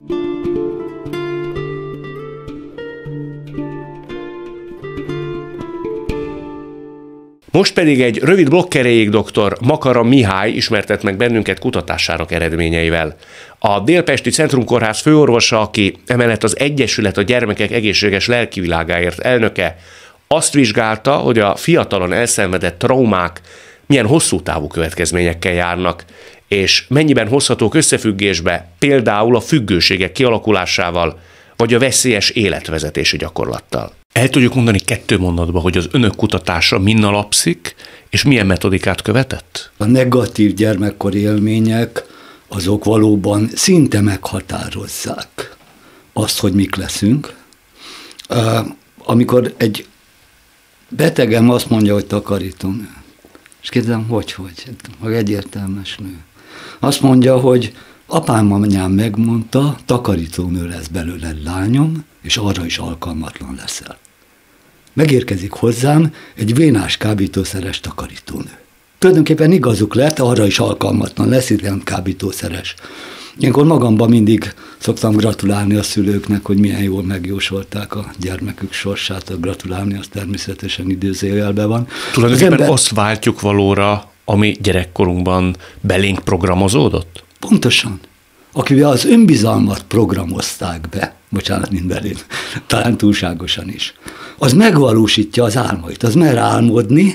Most pedig egy rövid blokk erejéig dr. Makara Mihály ismertet meg bennünket kutatásának eredményeivel. A Délpesti Centrumkórház főorvosa, aki emellett az Egyesület a gyermekek egészséges lelkivilágáért elnöke, azt vizsgálta, hogy a fiatalon elszenvedett traumák milyen hosszú távú következményekkel járnak, és mennyiben hozhatók összefüggésbe például a függőségek kialakulásával, vagy a veszélyes életvezetési gyakorlattal. El tudjuk mondani 2 mondatba, hogy az önök kutatása min alapszik, és milyen metodikát követett? A negatív gyermekkori élmények azok valóban szinte meghatározzák azt, hogy mik leszünk. Amikor egy betegem azt mondja, hogy takarítom, és kérdezem, hogy? Meg egyértelmes nő. Azt mondja, hogy apám anyám megmondta, takarítónő lesz belőle lányom, és arra is alkalmatlan leszel. Megérkezik hozzám egy vénás kábítószeres takarítónő. Tulajdonképpen igazuk lett, arra is alkalmatlan lesz, igen, kábítószeres. Ilyenkor magamban mindig szoktam gratulálni a szülőknek, hogy milyen jól megjósolták a gyermekük sorsát, a gratulálni az természetesen idézőjelben van. Tulajdonképpen azt váltjuk valóra, ami gyerekkorunkban belénk programozódott? Pontosan. Akivel az önbizalmat programozták be, bocsánat, mint belém, talán túlságosan is, az megvalósítja az álmait, az mer álmodni,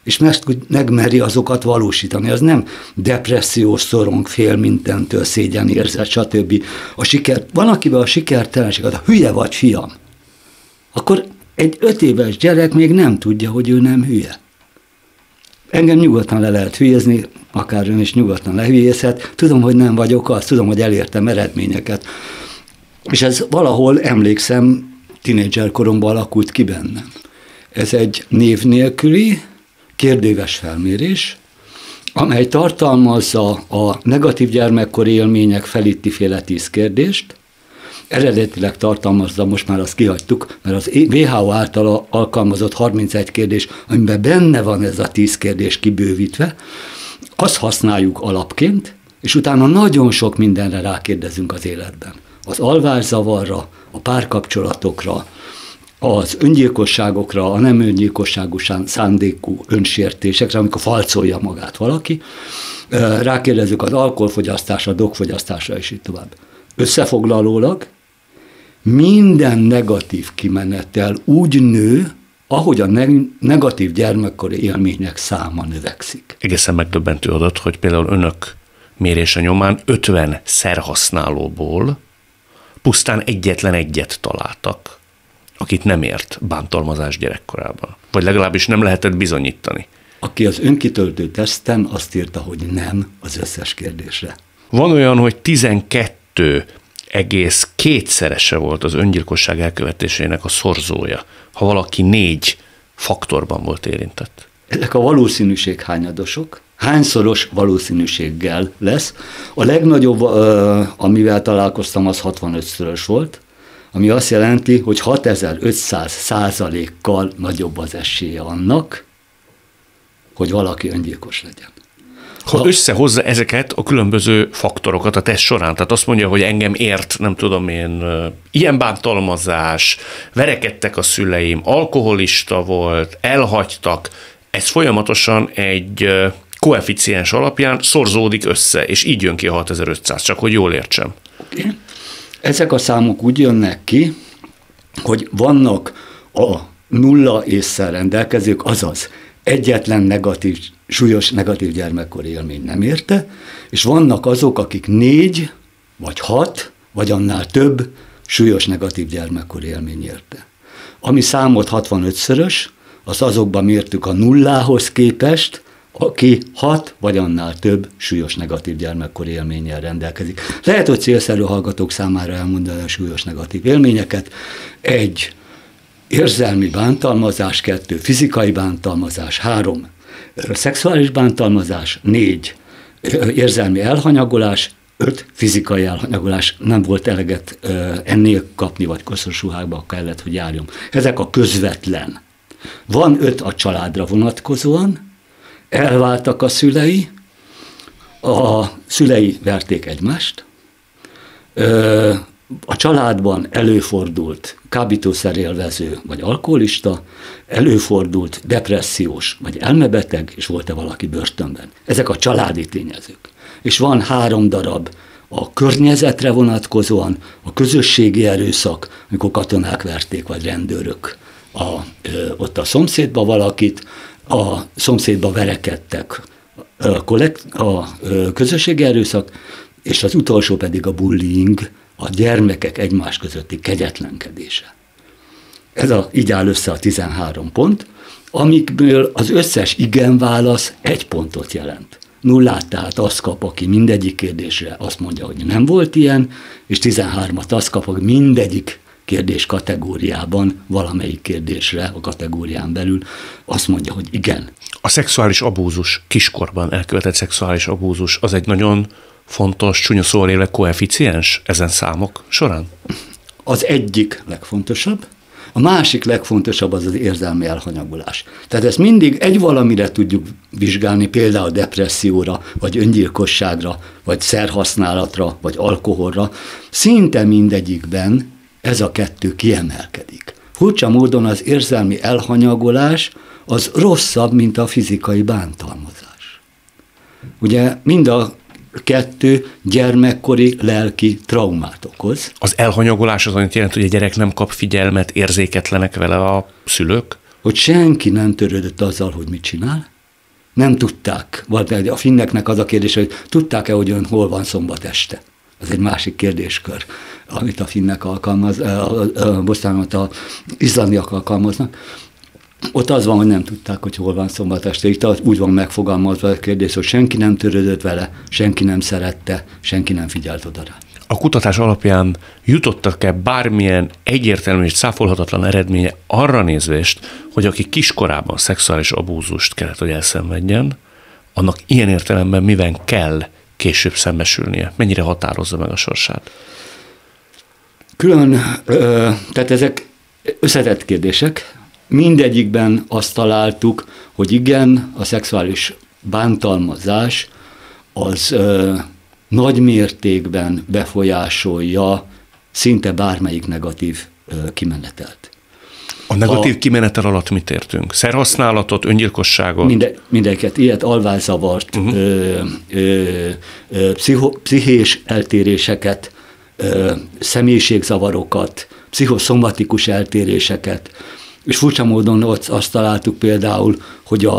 és megmeri azokat valósítani. Az nem depressziós, szorong, fél mindentől, szégyenérzet, stb. Van, akiben a sikertelenség, a hülye vagy, fiam. Akkor egy 5 éves gyerek még nem tudja, hogy ő nem hülye. Engem nyugodtan le lehet hülyezni, akár ön is nyugodtan lehülyézhet. Tudom, hogy nem vagyok az, tudom, hogy elértem eredményeket. És ez valahol, emlékszem, tínédzser koromban alakult ki bennem. Ez egy név nélküli, kérdéves felmérés, amely tartalmazza a negatív gyermekkori élmények felittiféle 10 kérdést. Eredetileg tartalmazza, most már azt kihagytuk, mert az WHO által alkalmazott 31 kérdés, amiben benne van ez a 10 kérdés kibővítve, azt használjuk alapként, és utána nagyon sok mindenre rákérdezünk az életben. Az alvászavarra, a párkapcsolatokra, az öngyilkosságokra, a nem öngyilkosságú szándékú önsértésekre, amikor falcolja magát valaki, rákérdezzük az alkoholfogyasztásra, drogfogyasztásra, és így tovább. Összefoglalólag minden negatív kimenetel úgy nő, ahogy a negatív gyermekkori élmények száma növekszik. Egészen megdöbbentő adat, hogy például önök mérése nyomán 50 szerhasználóból pusztán egyetlen egyet találtak, akit nem ért bántalmazás gyerekkorában. Vagy legalábbis nem lehetett bizonyítani. Aki az önkitöltő teszten azt írta, hogy nem az összes kérdésre. Van olyan, hogy 12,2-szerese volt az öngyilkosság elkövetésének a szorzója, ha valaki 4 faktorban volt érintett. Ezek a valószínűséghányadosok, hányszoros valószínűséggel lesz. A legnagyobb, amivel találkoztam, az 65-szörös volt, ami azt jelenti, hogy 6500%-kal nagyobb az esélye annak, hogy valaki öngyilkos legyen. Ha összehozza ezeket a különböző faktorokat a teszt során, tehát azt mondja, hogy engem ért, nem tudom én, ilyen bántalmazás, verekedtek a szüleim, alkoholista volt, elhagytak, ez folyamatosan egy koeficiens alapján szorzódik össze, és így jön ki a 6500, csak hogy jól értsem. Okay. Ezek a számok úgy jönnek ki, hogy vannak a nulla ésszel rendelkezők, azaz egyetlen súlyos negatív gyermekkori élmény nem érte, és vannak azok, akik 4, vagy 6, vagy annál több súlyos negatív gyermekkori élmény érte. Ami számolt 65-szörös, azt azokban mértük a nullához képest, aki 6 vagy annál több súlyos negatív gyermekkori élménnyel rendelkezik. Lehet, hogy célszerű hallgatók számára elmondani a súlyos negatív élményeket. 1. Érzelmi bántalmazás, 2. Fizikai bántalmazás, 3. Szexuális bántalmazás, 4. Érzelmi elhanyagolás, 5. Fizikai elhanyagolás. Nem volt eleget ennél kapni, vagy koszos ruhákba kellett, hogy járjon. Ezek a közvetlen. Van 5 a családra vonatkozóan, elváltak a szülei verték egymást, a családban előfordult kábítószerélvező vagy alkoholista, előfordult depressziós vagy elmebeteg, és volt-e valaki börtönben. Ezek a családi tényezők. És van 3 darab a környezetre vonatkozóan, a közösségi erőszak, amikor katonák verték, vagy rendőrök ott a szomszédba valakit, a szomszédba verekedtek a közösségi erőszak, és az utolsó pedig a bullying, a gyermekek egymás közötti kegyetlenkedése. Így áll össze a 13 pont, amikből az összes igen válasz 1 pontot jelent. 0, tehát azt kap, aki mindegyik kérdésre azt mondja, hogy nem volt ilyen, és 13-at azt kap, hogy mindegyik kérdés kategóriában, valamelyik kérdésre a kategórián belül azt mondja, hogy igen. A szexuális abúzus, kiskorban elkövetett szexuális abúzus, az egy nagyon fontos, csúnya szóval élve koeficiens ezen számok során? Az egyik legfontosabb. A másik legfontosabb az érzelmi elhanyagolás. Tehát ezt mindig egy valamire tudjuk vizsgálni, például depresszióra, vagy öngyilkosságra, vagy szerhasználatra, vagy alkoholra. Szinte mindegyikben ez a 2 kiemelkedik. Furcsa módon az érzelmi elhanyagolás az rosszabb, mint a fizikai bántalmazás. Ugye mind a 2 gyermekkori lelki traumát okoz. Az elhanyagolás az annyit jelent, hogy a gyerek nem kap figyelmet, érzéketlenek vele a szülők? Hogy senki nem törődött azzal, hogy mit csinál, nem tudták, vagy a finneknek az a kérdés, hogy tudták-e, hogy ön hol van szombat este? Ez egy másik kérdéskör, amit a finnek bocsánat, az izlandiak alkalmaznak. Ott az van, hogy nem tudták, hogy hol van szombat este. Itt úgy van megfogalmazva a kérdés, hogy senki nem törődött vele, senki nem szerette, senki nem figyelt oda rá. A kutatás alapján jutottak-e bármilyen egyértelmű és cáfolhatatlan eredménye arra nézvést, hogy aki kiskorában szexuális abúzust kellett, hogy elszenvedjen, annak ilyen értelemben miben kell később szembesülnie? Mennyire határozza meg a sorsát? Tehát ezek összetett kérdések. Mindegyikben azt találtuk, hogy igen, a szexuális bántalmazás az nagy mértékben befolyásolja szinte bármelyik negatív kimenetelt. A negatív kimenetel alatt mit értünk? Szerhasználatot, öngyilkosságot? Mindeket, ilyet, alvászavart, pszichés eltéréseket, személyiségzavarokat, pszichoszomatikus eltéréseket, és furcsa módon azt találtuk például, hogy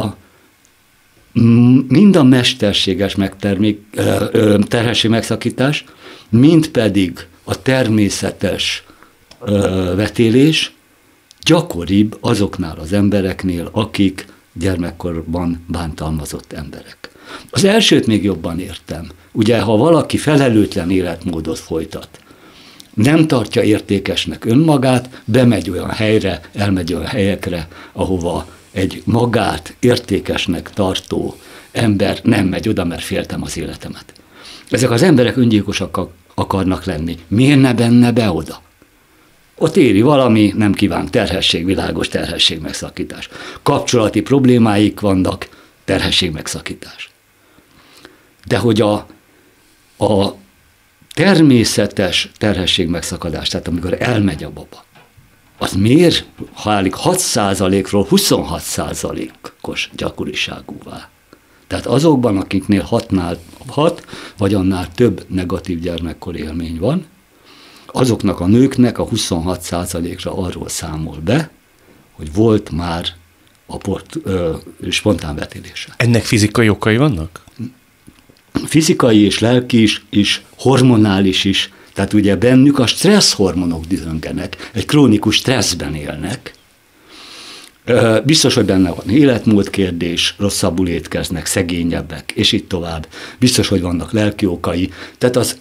mind a mesterséges terhesség megszakítás, mind pedig a természetes vetélés gyakoribb azoknál az embereknél, akik gyermekkorban bántalmazott emberek. Az elsőt még jobban értem. Ugye, ha valaki felelőtlen életmódot folytat, nem tartja értékesnek önmagát, bemegy olyan helyre, elmegy olyan helyekre, ahova egy magát értékesnek tartó ember nem megy oda, mert féltem az életemet. Ezek az emberek öngyilkosak akarnak lenni. Miért ne benne be oda? Ott éri valami, nem kíván terhesség, világos terhesség megszakítás. Kapcsolati problémáik vannak, terhesség megszakítás. De hogy a természetes terhesség megszakadás, tehát amikor elmegy a baba, az miért válik 6%-ról 26%-os gyakoriságúvá? Tehát azokban, akiknél 6 vagy annál több negatív gyermekkori élmény van, azoknak a nőknek a 26%-ra arról számol be, hogy volt már spontán vetélése. Ennek fizikai okai vannak? Fizikai és lelki is, hormonális is, tehát ugye bennük a stressz hormonok dühöngenek, egy krónikus stresszben élnek. Biztos, hogy benne van életmód kérdés, rosszabbul étkeznek, szegényebbek, és így tovább. Biztos, hogy vannak lelki okai. Tehát az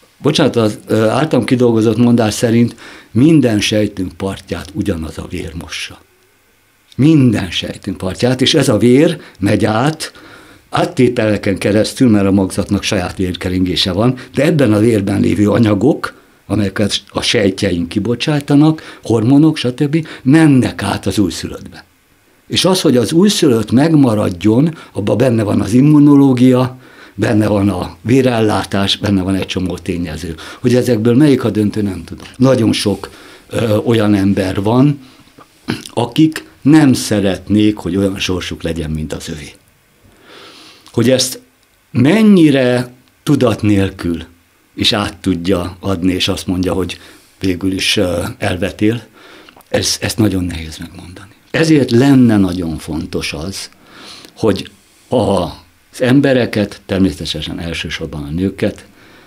általam kidolgozott mondás szerint minden sejtünk partját ugyanaz a vér mossa. Minden sejtünk partját, és ez a vér megy áttételeken keresztül, mert a magzatnak saját vérkeringése van, de ebben a vérben lévő anyagok, amelyeket a sejtjeink kibocsátanak, hormonok, stb. Mennek át az újszülöttbe. És az, hogy az újszülött megmaradjon, abban benne van az immunológia, benne van a vérellátás, benne van egy csomó tényező. Hogy ezekből melyik a döntő, nem tudom. Nagyon sok olyan ember van, akik nem szeretnék, hogy olyan sorsuk legyen, mint az övé. Hogy ezt mennyire tudat nélkül is át tudja adni, és azt mondja, hogy végül is elvetél, ezt nagyon nehéz megmondani. Ezért lenne nagyon fontos az, hogy az embereket, természetesen elsősorban a nőket,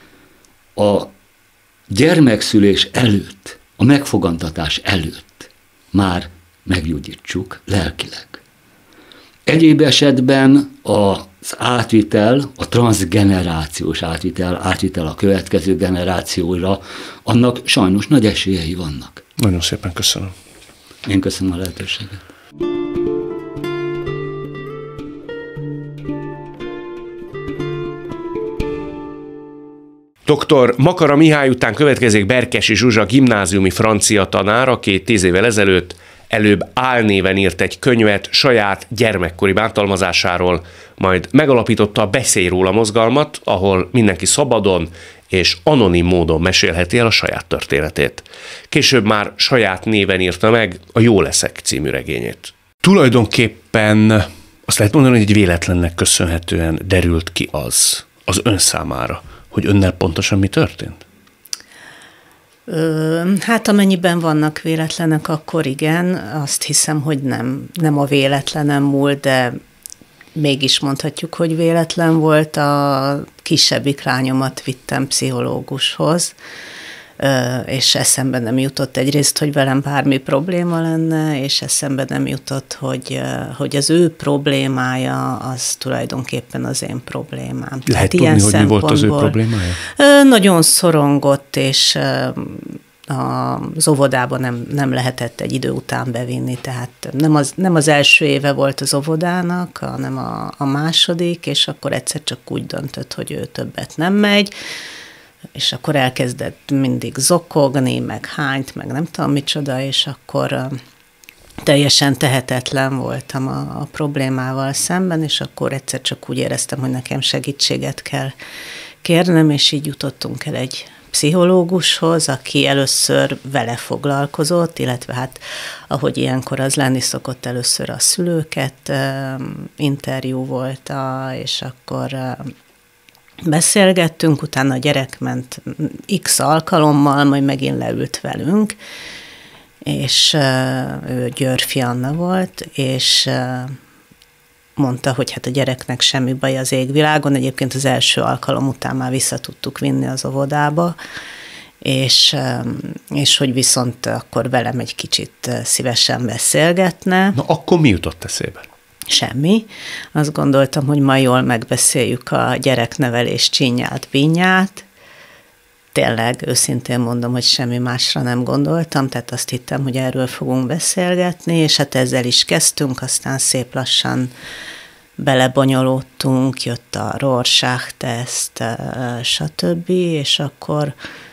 a gyermekszülés előtt, a megfogantatás előtt már meggyógyítsuk lelkileg. Egyéb esetben az átvitel, a transzgenerációs átvitel a következő generációra, annak sajnos nagy esélyei vannak. Nagyon szépen köszönöm. Én köszönöm a lehetőséget. Dr. Makara Mihály után következik Berkesi Zsuzsa gimnáziumi francia tanár, aki 10 évvel ezelőtt előbb álnéven írt egy könyvet saját gyermekkori bántalmazásáról, majd megalapította a Beszélj róla mozgalmat, ahol mindenki szabadon és anonim módon mesélheti el a saját történetét. Később már saját néven írta meg a Jó leszek című regényét. Tulajdonképpen azt lehet mondani, hogy egy véletlennek köszönhetően derült ki az ön számára, hogy önnel pontosan mi történt? Hát amennyiben vannak véletlenek, akkor igen. Azt hiszem, hogy nem a véletlenem múlt, de mégis mondhatjuk, hogy véletlen volt. A kisebbik lányomat vittem pszichológushoz, és eszembe nem jutott egyrészt, hogy velem bármi probléma lenne, és eszembe nem jutott, hogy az ő problémája az tulajdonképpen az én problémám. Lehet tudni, hogy mi volt az ő problémája? Nagyon szorongott, és az óvodába nem lehetett egy idő után bevinni, tehát nem az első éve volt az óvodának, hanem a második, és akkor egyszer csak úgy döntött, hogy ő többet nem megy, és akkor elkezdett mindig zokogni, meg hányt, meg nem tudom micsoda, és akkor teljesen tehetetlen voltam a problémával szemben, és akkor egyszer csak úgy éreztem, hogy nekem segítséget kell kérnem, és így jutottunk el egy pszichológushoz, aki először vele foglalkozott, illetve hát ahogy ilyenkor az lenni szokott, először a szülőket interjú volt, és akkor beszélgettünk, utána a gyerek ment x alkalommal, majd megint leült velünk, és ő Györfi Anna volt, és mondta, hogy hát a gyereknek semmi baj az égvilágon, egyébként az első alkalom után már vissza tudtuk vinni az óvodába, és hogy viszont akkor velem egy kicsit szívesen beszélgetne. Na akkor mi jutott eszébe? Semmi. Azt gondoltam, hogy ma jól megbeszéljük a gyereknevelés csinyát, bínyát. Tényleg, őszintén mondom, hogy semmi másra nem gondoltam, tehát azt hittem, hogy erről fogunk beszélgetni, és hát ezzel is kezdtünk, aztán szép lassan belebonyolódtunk, jött a Rorschach-teszt, stb., és akkor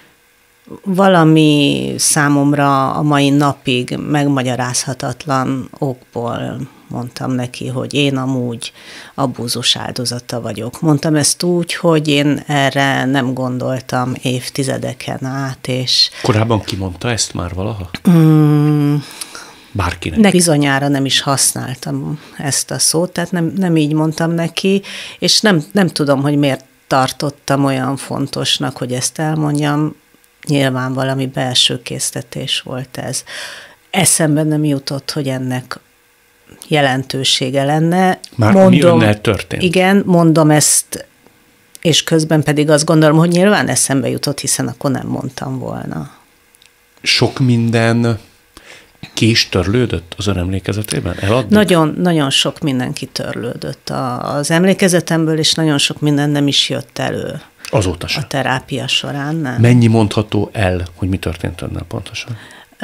valami számomra a mai napig megmagyarázhatatlan okból mondtam neki, hogy én amúgy abúzus áldozata vagyok. Mondtam ezt úgy, hogy én erre nem gondoltam évtizedeken át, és... Korábban kimondta ezt már valaha? Bárkinek? Bizonyára nem is használtam ezt a szót, tehát nem így mondtam neki, és nem tudom, hogy miért tartottam olyan fontosnak, hogy ezt elmondjam. Nyilván valami belső késztetés volt ez. Eszembe nem jutott, hogy ennek jelentősége lenne. Már mi önnel történt? Igen, mondom ezt, és közben pedig azt gondolom, hogy nyilván eszembe jutott, hiszen akkor nem mondtam volna. Sok minden ki is törlődött az ön emlékezetében? Nagyon sok minden kitörlődött az emlékezetemből, és nagyon sok minden nem is jött elő. Azóta sem. A terápia során, nem. Mennyi mondható el, hogy mi történt önnel pontosan?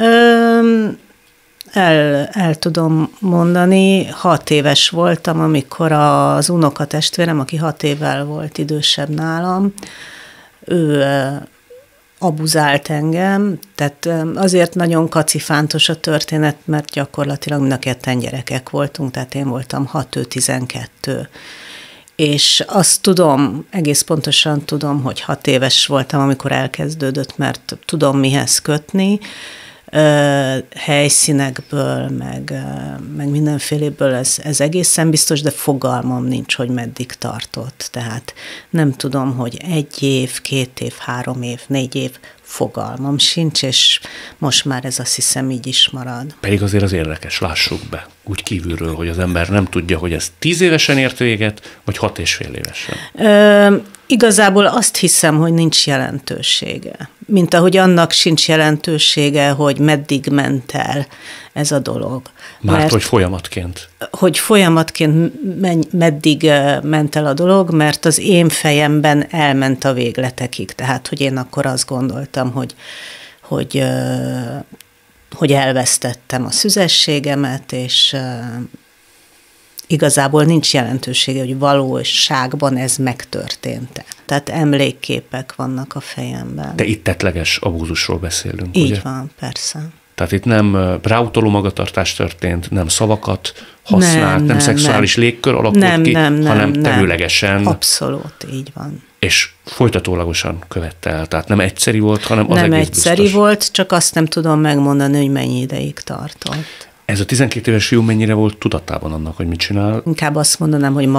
El tudom mondani, 6 éves voltam, amikor az unokatestvérem, aki 6 évvel volt idősebb nálam, ő abuzált engem, tehát azért nagyon kacifántos a történet, mert gyakorlatilag mind a ketten gyerekek voltunk, tehát én voltam 6, ő 12. És azt tudom, egész pontosan tudom, hogy 6 éves voltam, amikor elkezdődött, mert tudom mihez kötni, helyszínekből, meg mindenféléből ez egészen biztos, de fogalmam nincs, hogy meddig tartott. Tehát nem tudom, hogy 1 év, 2 év, 3 év, 4 év, fogalmam sincs, és most már ez azt hiszem így is marad. Pedig azért az érdekes, lássuk be, úgy kívülről, hogy az ember nem tudja, hogy ez 10 évesen ért véget, vagy 6,5 évesen. Igazából azt hiszem, hogy nincs jelentősége. Mint ahogy annak sincs jelentősége, hogy meddig ment el ez a dolog. Hogy folyamatként. Hogy folyamatként meddig ment el a dolog, mert az én fejemben elment a végletekig. Tehát, hogy én akkor azt gondoltam, hogy elvesztettem a szüzességemet, és igazából nincs jelentősége, hogy valóságban ez megtörtént. Tehát emlékképek vannak a fejemben. De itt tettleges abúzusról beszélünk, így ugye? van, persze. Tehát itt nem ráutoló magatartás történt, nem szavakat használt, nem szexuális légkör alakult ki, hanem tevőlegesen. Abszolút, így van. És folytatólagosan követte el. Tehát nem egyszeri volt, hanem az nem egész egyszeri biztos. volt, csak azt nem tudom megmondani, hogy mennyi ideig tartott. Ez a 12 éves fiú mennyire volt tudatában annak, hogy mit csinál? Inkább azt mondanám, hogy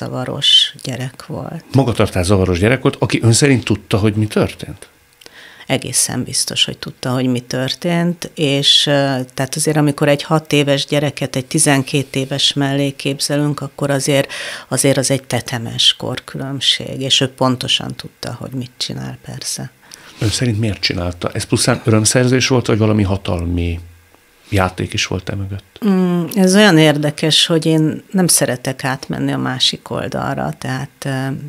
magatartászavaros gyerek volt. Magatartászavaros gyerek volt, aki ön szerint tudta, hogy mi történt? egészen biztos, hogy tudta, hogy mi történt, és tehát azért, amikor egy 6 éves gyereket egy 12 éves mellé képzelünk, akkor azért az egy tetemes korkülönbség, és ő pontosan tudta, hogy mit csinál, persze. Ön szerint miért csinálta? Ez pluszán örömszerzés volt, vagy valami hatalmi játék is volt mögött? Ez olyan érdekes, hogy én nem szeretek átmenni a másik oldalra, tehát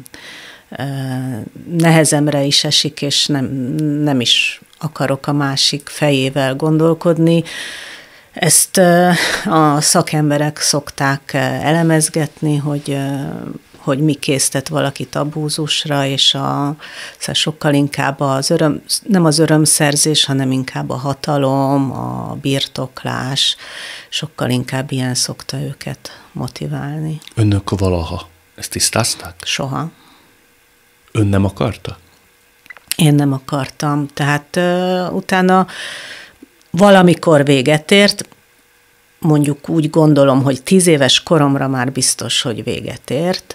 nehezemre is esik, és nem is akarok a másik fejével gondolkodni. Ezt a szakemberek szokták elemezgetni, hogy mi késztet valakit abúzusra, és szóval sokkal inkább nem az örömszerzés, hanem inkább a hatalom, a birtoklás, sokkal inkább ilyen szokta őket motiválni. Önök valaha ezt tisztázták? Soha. Ön nem akarta? Én nem akartam. Tehát utána valamikor véget ért, mondjuk úgy gondolom, hogy 10 éves koromra már biztos, hogy véget ért.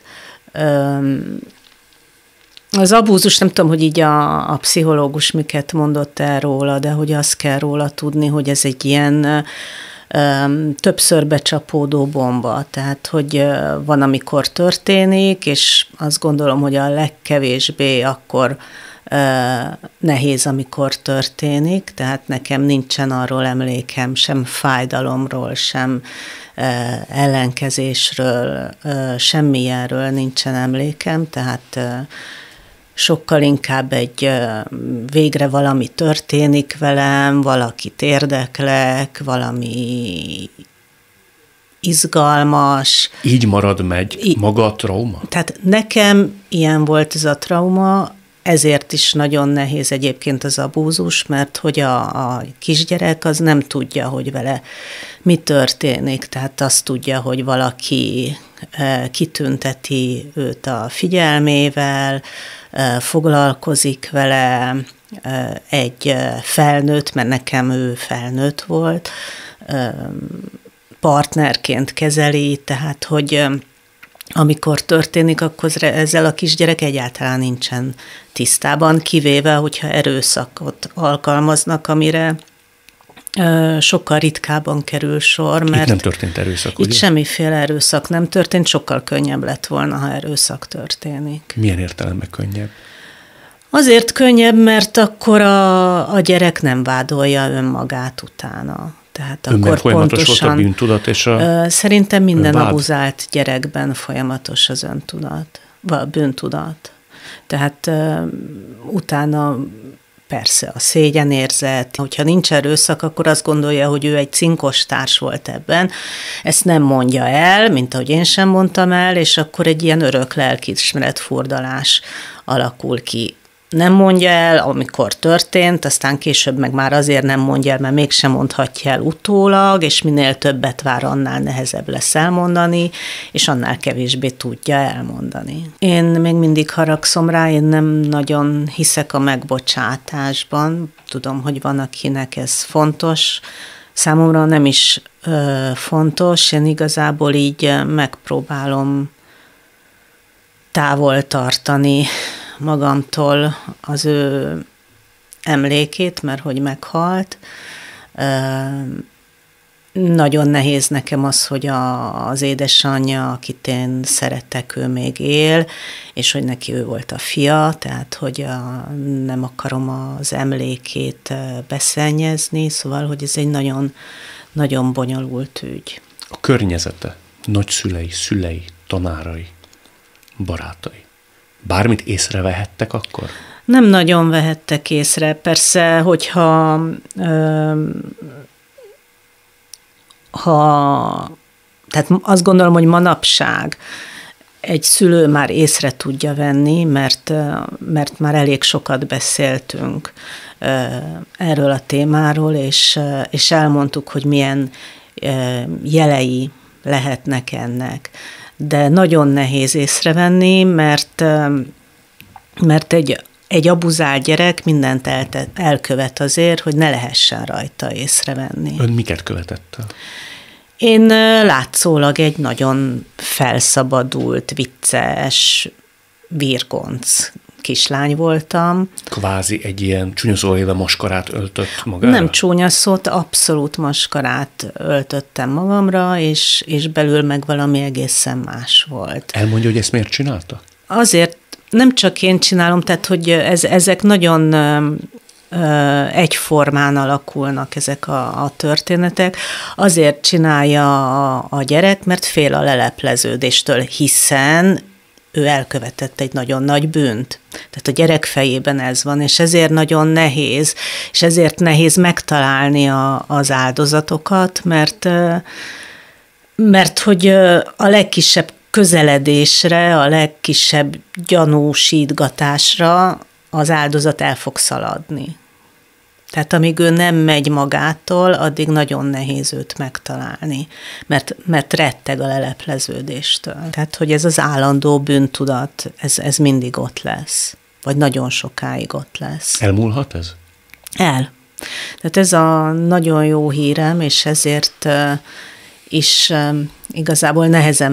Az abúzus, nem tudom, hogy így a pszichológus miket mondott el róla, de hogy azt kell róla tudni, hogy ez egy ilyen többször becsapódó bomba. Tehát, hogy van, amikor történik, és azt gondolom, hogy a legkevésbé akkor nehéz, amikor történik, tehát nekem nincsen arról emlékem, sem fájdalomról, sem ellenkezésről, semmilyenről nincsen emlékem, tehát sokkal inkább végre valami történik velem, valakit érdeklek, valami izgalmas. Így marad maga a trauma? Tehát nekem ilyen volt ez a trauma, ezért is nagyon nehéz egyébként az abúzus, mert hogy a kisgyerek az nem tudja, hogy vele mi történik, tehát azt tudja, hogy valaki kitünteti őt a figyelmével, foglalkozik vele, egy felnőtt, mert nekem ő felnőtt volt, partnerként kezeli, tehát hogy amikor történik, akkor ezzel a kisgyerek egyáltalán nincsen tisztában, kivéve, hogyha erőszakot alkalmaznak, amire sokkal ritkábban kerül sor, mert itt nem történt erőszak, itt ugye? semmiféle erőszak nem történt, sokkal könnyebb lett volna, ha erőszak történik. Milyen értelemben könnyebb? Azért könnyebb, mert akkor a gyerek nem vádolja önmagát utána. Tehát önben akkor folyamatos pontosan, volt a bűntudat és szerintem minden vád. abuzált gyerekben folyamatos az öntudat, vagy a bűntudat. Tehát utána persze a szégyenérzet, hogyha nincs erőszak, akkor azt gondolja, hogy ő egy cinkos társ volt ebben. Ezt nem mondja el, mint ahogy én sem mondtam el, és akkor egy ilyen örök lelkiismeret furdalás alakul ki. Nem mondja el, amikor történt, aztán később meg már azért nem mondja el, mert mégsem mondhatja el utólag, és minél többet vár, annál nehezebb lesz elmondani, és annál kevésbé tudja elmondani. Én még mindig haragszom rá, én nem nagyon hiszek a megbocsátásban. Tudom, hogy van, akinek ez fontos. Számomra nem is fontos, én igazából így megpróbálom távol tartani magamtól az ő emlékét, mert hogy meghalt. Nagyon nehéz nekem az, hogy az édesanyja, akit én szeretek, ő még él, és hogy neki ő volt a fia, tehát hogy nem akarom az emlékét beszennyezni, szóval, hogy ez egy nagyon, nagyon bonyolult ügy. A környezete, nagyszülei, szülei, tanárai, barátai. Bármit észrevehettek akkor? Nem nagyon vehettek észre. Persze, hogyha tehát azt gondolom, hogy manapság egy szülő már észre tudja venni, mert már elég sokat beszéltünk erről a témáról, és elmondtuk, hogy milyen jelei lehetnek ennek. De nagyon nehéz észrevenni, mert egy abuzált gyerek mindent elkövet azért, hogy ne lehessen rajta észrevenni. Ön miket követett el? Én látszólag egy nagyon felszabadult, vicces virgonc kislány voltam. Kvázi egy ilyen csúnya szóval élve maskarát öltött magára? Nem csúnya szót, abszolút maskarát öltöttem magamra, és belül meg valami egészen más volt. Elmondja, hogy ezt miért csinálta? Azért nem csak én csinálom, tehát hogy ezek nagyon egyformán alakulnak ezek a történetek. Azért csinálja a gyerek, mert fél a lelepleződéstől, hiszen ő elkövetett egy nagyon nagy bűnt. Tehát a gyerek fejében ez van, és ezért nagyon nehéz, és ezért nehéz megtalálni az áldozatokat, mert hogy a legkisebb közeledésre, a legkisebb gyanúsítgatásra az áldozat el fog szaladni. Tehát amíg ő nem megy magától, addig nagyon nehéz őt megtalálni, mert retteg a lelepleződéstől. Tehát, hogy ez az állandó bűntudat, ez mindig ott lesz, vagy nagyon sokáig ott lesz. Elmúlhat ez? Tehát ez a nagyon jó hírem, és ezért is igazából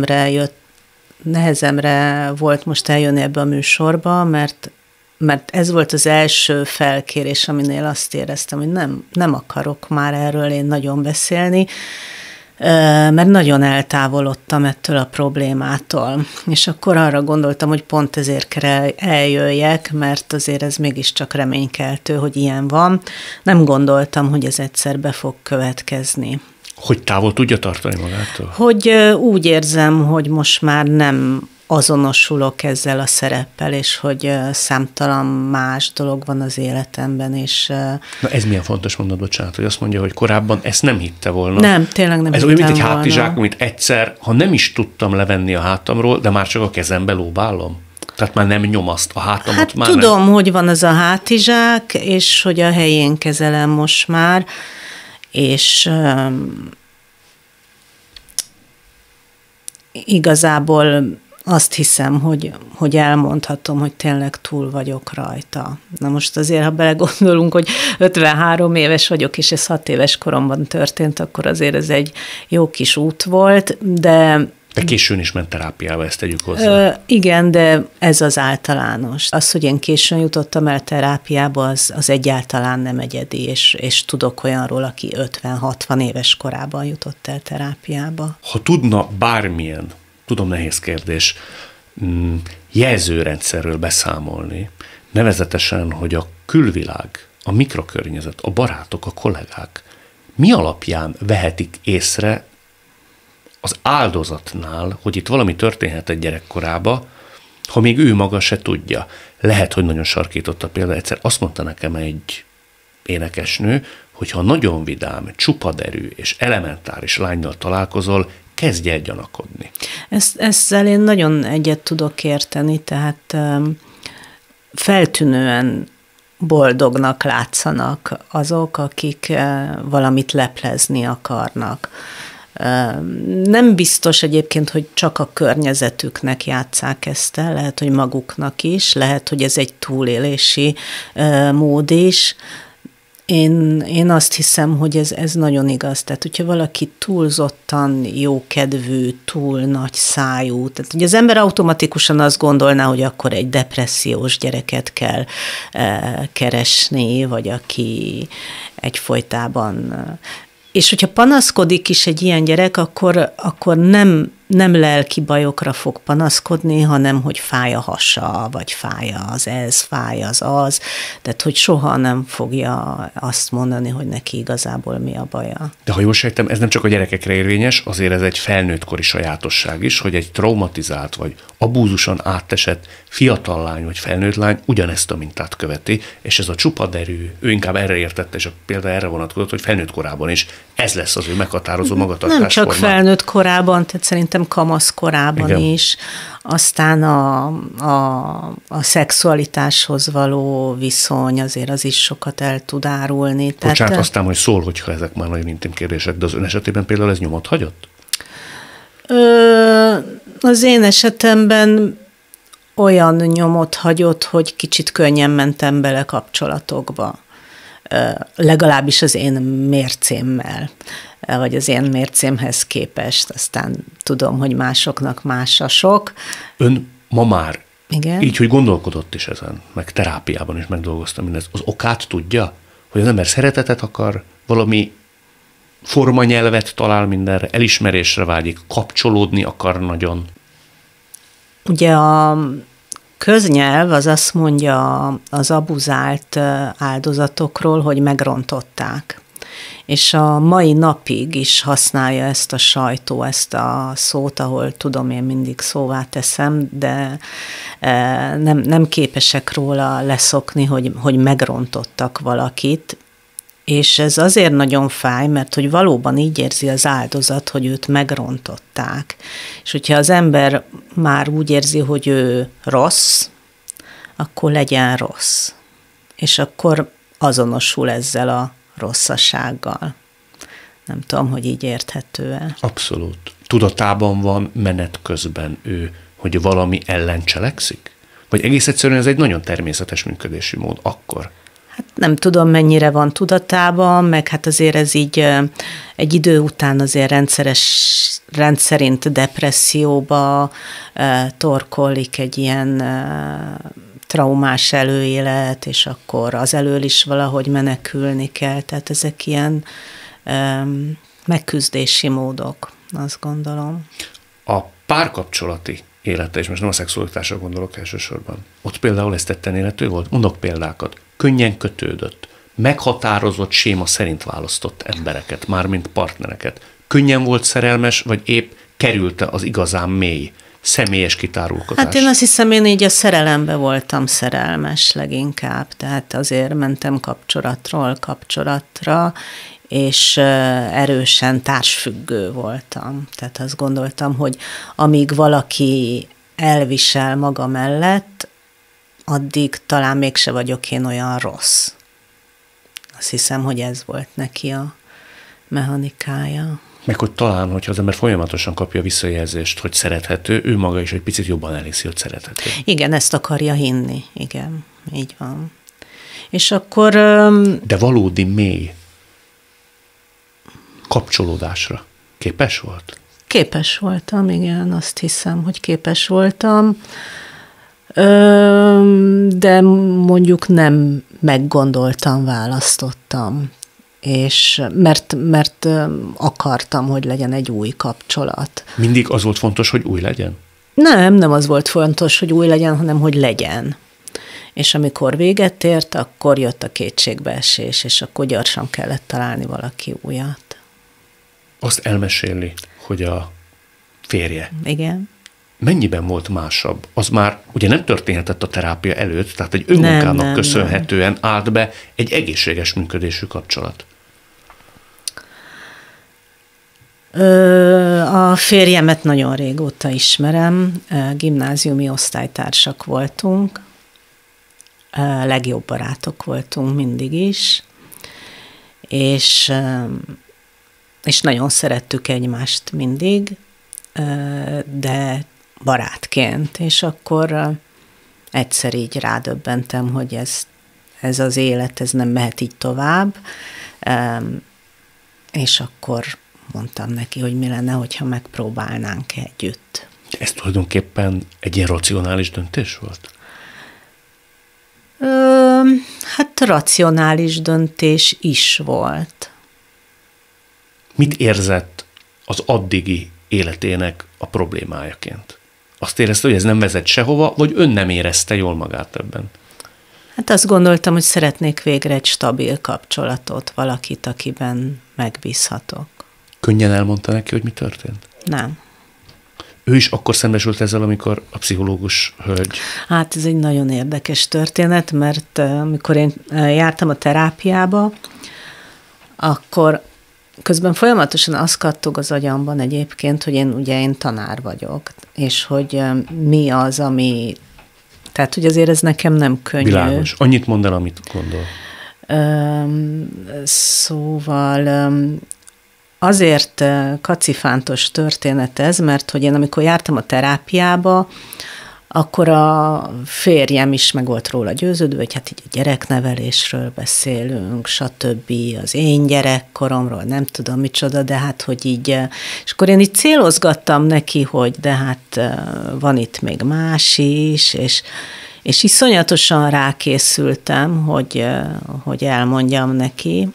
nehezemre volt most eljönni ebbe a műsorba, mert ez volt az első felkérés, aminél azt éreztem, hogy nem akarok már erről én nagyon beszélni, mert nagyon eltávolodtam ettől a problémától. És akkor arra gondoltam, hogy pont ezért kell eljöjjek, mert azért ez mégiscsak reménykeltő, hogy ilyen van. Nem gondoltam, hogy ez egyszer be fog következni. Hogy távol tudja tartani magától? Hogy úgy érzem, hogy most már nem azonosulok ezzel a szereppel, és hogy számtalan más dolog van az életemben, és... Na ez milyen fontos mondat, bocsánat, hogy azt mondja, hogy korábban ezt nem hitte volna. Nem, tényleg nem hittem volna. Ez olyan, mint egy hátizsák, amit egyszer, ha nem is tudtam levenni a hátamról, de már csak a kezembe lóbálom. Tehát már nem nyomaszt a hátamot. Hát már tudom, nem. hogy van az a hátizsák, és hogy a helyén kezelem most már, és igazából azt hiszem, hogy elmondhatom, hogy tényleg túl vagyok rajta. Na most azért, ha belegondolunk, hogy 53 éves vagyok, és ez 6 éves koromban történt, akkor azért ez egy jó kis út volt, de... De későn is ment terápiába, ezt tegyük hozzá. Igen, de ez az általános. Az, hogy én későn jutottam el terápiába, az egyáltalán nem egyedi, és tudok olyanról, aki 50-60 éves korában jutott el terápiába. Ha tudna bármilyen, tudom, nehéz kérdés, jelzőrendszerről beszámolni, nevezetesen, hogy a külvilág, a mikrokörnyezet, a barátok, a kollégák mi alapján vehetik észre az áldozatnál, hogy itt valami történhet egy gyerekkorába, ha még ő maga se tudja. Lehet, hogy nagyon sarkított a példa. Egyszer azt mondta nekem egy énekesnő, hogy ha nagyon vidám, csupaderű és elementáris lánnyal találkozol, kezdj el gyanakodni. Ezzel én nagyon egyet tudok érteni, tehát feltűnően boldognak látszanak azok, akik valamit leplezni akarnak. Nem biztos egyébként, hogy csak a környezetüknek játsszák ezt el, lehet, hogy maguknak is, lehet, hogy ez egy túlélési mód is. Én azt hiszem, hogy ez nagyon igaz. Tehát, hogyha valaki túlzottan jókedvű, túl nagy szájú, tehát ugye az ember automatikusan azt gondolná, hogy akkor egy depressziós gyereket kell keresni, vagy aki egyfolytában... És hogyha panaszkodik is egy ilyen gyerek, akkor nem lelki bajokra fog panaszkodni, hanem hogy fáj a hasa, vagy fáj az. Tehát, hogy soha nem fogja azt mondani, hogy neki igazából mi a baja. De ha jól sejtem, ez nem csak a gyerekekre érvényes, azért ez egy felnőttkori sajátosság is, hogy egy traumatizált, vagy abúzusan átesett fiatal lány, vagy felnőtt lány ugyanezt a mintát követi, és ez a csupaderű, ő inkább erre értette, és a példa erre vonatkozott, hogy felnőtt korában is ez lesz az ő meghatározó magatartásforma. Nem csak felnőtt korában, tehát szerintem kamasz korában igen. is. Aztán a szexualitáshoz való viszony, azért az is sokat el tud árulni. Bocsánat, aztán majd szól, hogyha ezek már nagyon intim kérdések, de az ön esetében például ez nyomot hagyott? Az én esetemben olyan nyomot hagyott, hogy kicsit könnyen mentem bele kapcsolatokba. Legalábbis az én mércémmel, vagy az én mércémhez képest. Aztán tudom, hogy másoknak más a sok. Ön ma már Igen. Így, hogy gondolkodott is ezen, meg terápiában is megdolgoztam mindezt. Az okát tudja, hogy az ember szeretetet akar, valami formanyelvet talál mindenre, elismerésre vágyik, kapcsolódni akar nagyon. Ugye a köznyelv az azt mondja az abuzált áldozatokról, hogy megrontották. És a mai napig is használja ezt a sajtó, ezt a szót, ahol tudom, én mindig szóvá teszem, de nem képesek róla leszokni, hogy megrontottak valakit, és ez azért nagyon fáj, mert hogy valóban így érzi az áldozat, hogy őt megrontották. És hogyha az ember már úgy érzi, hogy ő rossz, akkor legyen rossz. És akkor azonosul ezzel a rosszasággal. Nem tudom, hogy így érthető-e. Abszolút. Tudatában van menet közben ő, hogy valami ellen cselekszik? Vagy egész egyszerűen ez egy nagyon természetes működési mód akkor? Hát nem tudom, mennyire van tudatában, meg hát azért ez így egy idő után azért rendszerint depresszióba torkollik egy ilyen traumás előélet, és akkor az elől is valahogy menekülni kell. Tehát ezek ilyen megküzdési módok, azt gondolom. A párkapcsolati élete, és most nem a szexualitásra gondolok elsősorban, ott például ez tetten érhető volt? Mondok példákat. Könnyen kötődött, meghatározott séma szerint választott embereket, mármint partnereket. Könnyen volt szerelmes, vagy épp kerülte az igazán mély, személyes kitárulkozás? Hát én azt hiszem, én így a szerelembe voltam szerelmes leginkább, tehát azért mentem kapcsolatról kapcsolatra, és erősen társfüggő voltam. Tehát azt gondoltam, hogy amíg valaki elvisel maga mellett, addig talán mégse vagyok én olyan rossz. Azt hiszem, hogy ez volt neki a mechanikája. Meg hogy talán, hogyha az ember folyamatosan kapja visszajelzést, hogy szerethető, ő maga is egy picit jobban elhiszi, hogy szerethető. Igen, ezt akarja hinni. Igen, így van. És akkor... De valódi mély kapcsolódásra képes volt? Képes voltam, igen, azt hiszem, hogy képes voltam. De mondjuk nem meggondoltan választottam, és mert akartam, hogy legyen egy új kapcsolat. Mindig az volt fontos, hogy új legyen? Nem az volt fontos, hogy új legyen, hanem hogy legyen. És amikor véget ért, akkor jött a kétségbeesés, és akkor gyorsan kellett találni valaki újat. Azt elmeséli, hogy a férje. Igen. Mennyiben volt másabb? Az már ugye nem történhetett a terápia előtt, tehát egy önmunkának köszönhetően állt be egy egészséges működésű kapcsolat. A férjemet nagyon régóta ismerem, gimnáziumi osztálytársak voltunk, legjobb barátok voltunk mindig is, és nagyon szerettük egymást mindig, de barátként, és akkor egyszer így rádöbbentem, hogy ez az élet, ez nem mehet így tovább, és akkor mondtam neki, hogy mi lenne, hogyha megpróbálnánk együtt. Ez tulajdonképpen egy ilyen racionális döntés volt? Hát racionális döntés is volt. Mit érzett az addigi életének a problémájaként? Azt érezte, hogy ez nem vezet sehova, vagy ön nem érezte jól magát ebben? Hát azt gondoltam, hogy szeretnék végre egy stabil kapcsolatot, valakit, akiben megbízhatok. Könnyen elmondta neki, hogy mi történt? Nem. Ő is akkor szembesült ezzel, amikor a pszichológus hölgy... Hát ez egy nagyon érdekes történet, mert amikor én jártam a terápiába, akkor közben folyamatosan azt kattog az agyamban egyébként, hogy én tanár vagyok, és hogy mi az, ami... Tehát, hogy azért ez nekem nem könnyű. Világos. Annyit mondd el, amit gondol. Szóval azért kacifántos történet ez, mert hogy én amikor jártam a terápiába, akkor a férjem is meg volt róla győződve, hogy hát így a gyereknevelésről beszélünk, stb. Az én gyerekkoromról, nem tudom micsoda, de hát, hogy így, és akkor én így célozgattam neki, hogy de hát van itt még más is, és iszonyatosan rákészültem, hogy elmondjam neki,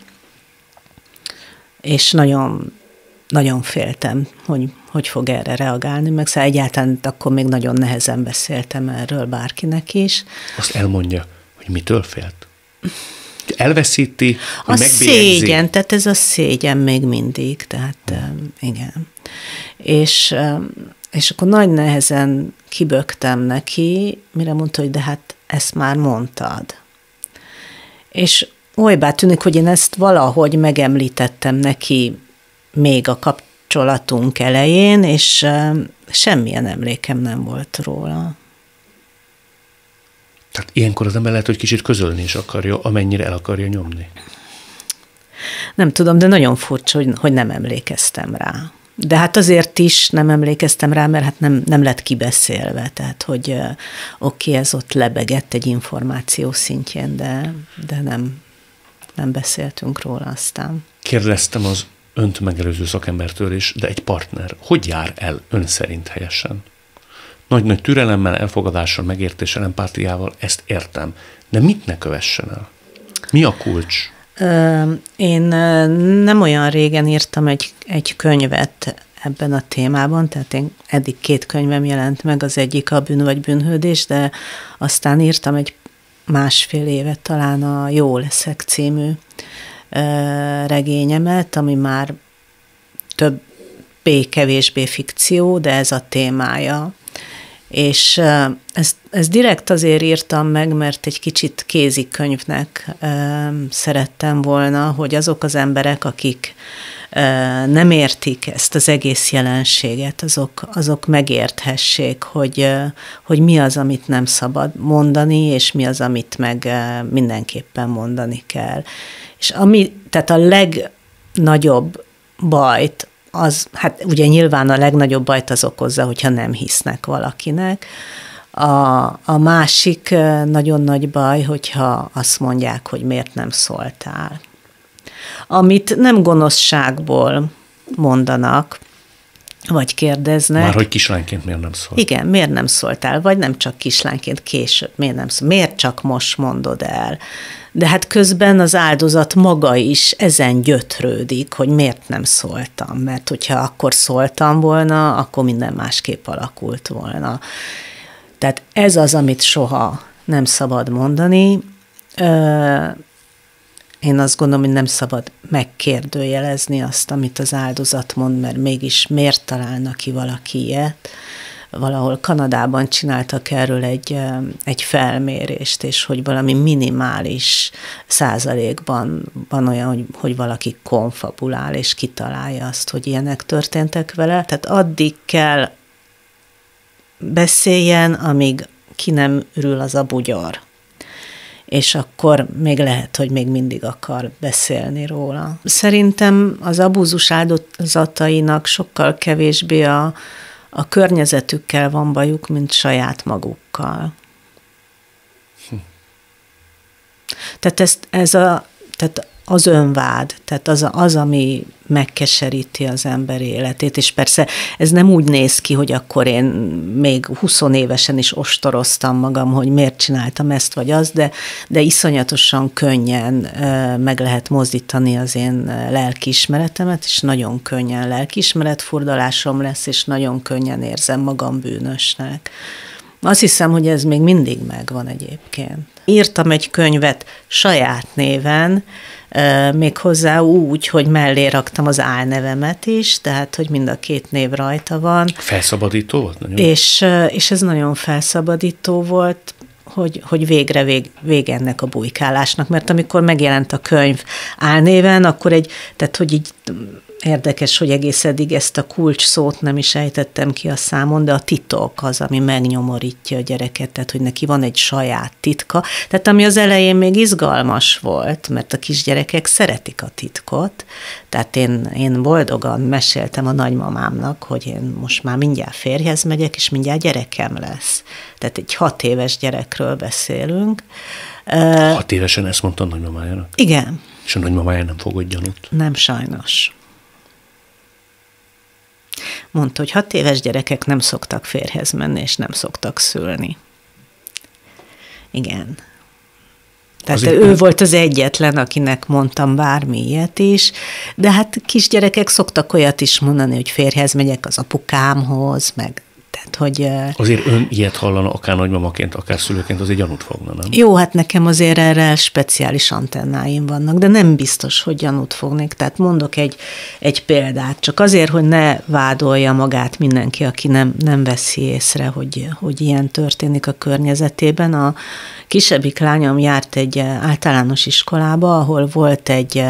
és nagyon, nagyon féltem, hogy fog erre reagálni, meg szóval egyáltalán akkor még nagyon nehezen beszéltem erről bárkinek is. Azt elmondja, hogy mitől félt? Elveszíti, hogy a megbélyegzi? szégyen, tehát ez a szégyen még mindig, tehát igen. És akkor nagy nehezen kiböktem neki, mire mondta, hogy de hát ezt már mondtad. És olybá tűnik, hogy én ezt valahogy megemlítettem neki még a kapcsolatunk elején, és semmilyen emlékem nem volt róla. Tehát ilyenkor az ember lehet, hogy kicsit közölni is akarja, amennyire el akarja nyomni. Nem tudom, de nagyon furcsa, hogy nem emlékeztem rá. De hát azért is nem emlékeztem rá, mert hát nem lett kibeszélve, tehát hogy oké, ez ott lebegett egy információ szintjén, de nem beszéltünk róla aztán. Kérdeztem az önt megelőző szakembertől is, de egy partner hogy jár el ön szerint helyesen? Nagy-nagy türelemmel, elfogadással, megértéssel, empátiával, ezt értem. De mit ne kövessen el? Mi a kulcs? Én nem olyan régen írtam egy könyvet ebben a témában, tehát én eddig 2 könyvem jelent meg, az egyik a Bűn vagy bűnhődés, de aztán írtam egy 1,5 évet talán a Jó leszek című regényemet, ami már kevésbé fikció, de ez a témája. És ezt direkt azért írtam meg, mert egy kicsit kézikönyvnek szerettem volna, hogy azok az emberek, akik nem értik ezt az egész jelenséget, azok megérthessék, hogy mi az, amit nem szabad mondani, és mi az, amit meg mindenképpen mondani kell. És tehát a legnagyobb bajt, hát ugye nyilván a legnagyobb bajt az okozza, hogyha nem hisznek valakinek. A másik nagyon nagy baj, hogyha azt mondják, hogy miért nem szóltál. Amit nem gonoszságból mondanak, vagy kérdeznek. Már hogy kislányként miért nem szóltál? Igen, miért nem szóltál, vagy nem csak kislányként, később miért nem szóltál, miért csak most mondod el. De hát közben az áldozat maga is ezen gyötrődik, hogy miért nem szóltam, mert hogyha akkor szóltam volna, akkor minden másképp alakult volna. Tehát ez az, amit soha nem szabad mondani. Én azt gondolom, hogy nem szabad megkérdőjelezni azt, amit az áldozat mond, mert mégis miért találna ki valaki ilyet. Valahol Kanadában csináltak erről egy felmérést, és hogy valami minimális százalékban van olyan, hogy valaki konfabulál, és kitalálja azt, hogy ilyenek történtek vele. Tehát addig kell beszéljen, amíg ki nem ürül az a bugyor. És akkor még lehet, hogy még mindig akar beszélni róla. Szerintem az abúzus áldozatainak sokkal kevésbé a környezetükkel van bajuk, mint saját magukkal. Tehát tehát az önvád, tehát az, ami megkeseríti az ember életét, és persze ez nem úgy néz ki, hogy akkor én még 20 évesen is ostoroztam magam, hogy miért csináltam ezt vagy azt, de iszonyatosan könnyen meg lehet mozdítani az én lelkiismeretemet, és nagyon könnyen lelkiismeretfurdalásom lesz, és nagyon könnyen érzem magam bűnösnek. Azt hiszem, hogy ez még mindig megvan egyébként. Írtam egy könyvet saját néven, méghozzá úgy, hogy mellé raktam az álnevemet is, tehát, hogy mind a 2 név rajta van. Felszabadító volt? Nagyon. És ez nagyon felszabadító volt, hogy végre vége ennek a bujkálásnak, mert amikor megjelent a könyv álnéven, akkor tehát, hogy így Érdekes, hogy egész eddig ezt a kulcs szót nem is ejtettem ki a számon, de a titok az, ami megnyomorítja a gyereket, tehát hogy neki van egy saját titka. Tehát ami az elején még izgalmas volt, mert a kisgyerekek szeretik a titkot, tehát én boldogan meséltem a nagymamámnak, hogy én most már mindjárt férjhez megyek, és mindjárt gyerekem lesz. Tehát egy 6 éves gyerekről beszélünk. 6 évesen ezt mondta a nagymamájának? Igen. És a nagymamája nem fogott gyanút? Nem sajnos. Mondta, hogy 6 éves gyerekek nem szoktak férjhez menni, és nem szoktak szülni. Igen. Tehát ő volt az egyetlen, akinek mondtam bármi ilyet is, de hát kisgyerekek szoktak olyat is mondani, hogy férjhez megyek az apukámhoz, meg tehát, hogy... Azért ön ilyet hallana, akár nagymamaként, akár szülőként, azért gyanút fogna, nem? Jó, hát nekem azért erre speciális antennáim vannak, de nem biztos, hogy gyanút fognék. Tehát mondok egy példát, csak azért, hogy ne vádolja magát mindenki, aki nem veszi észre, hogy ilyen történik a környezetében. A kisebbik lányom járt egy általános iskolába, ahol volt egy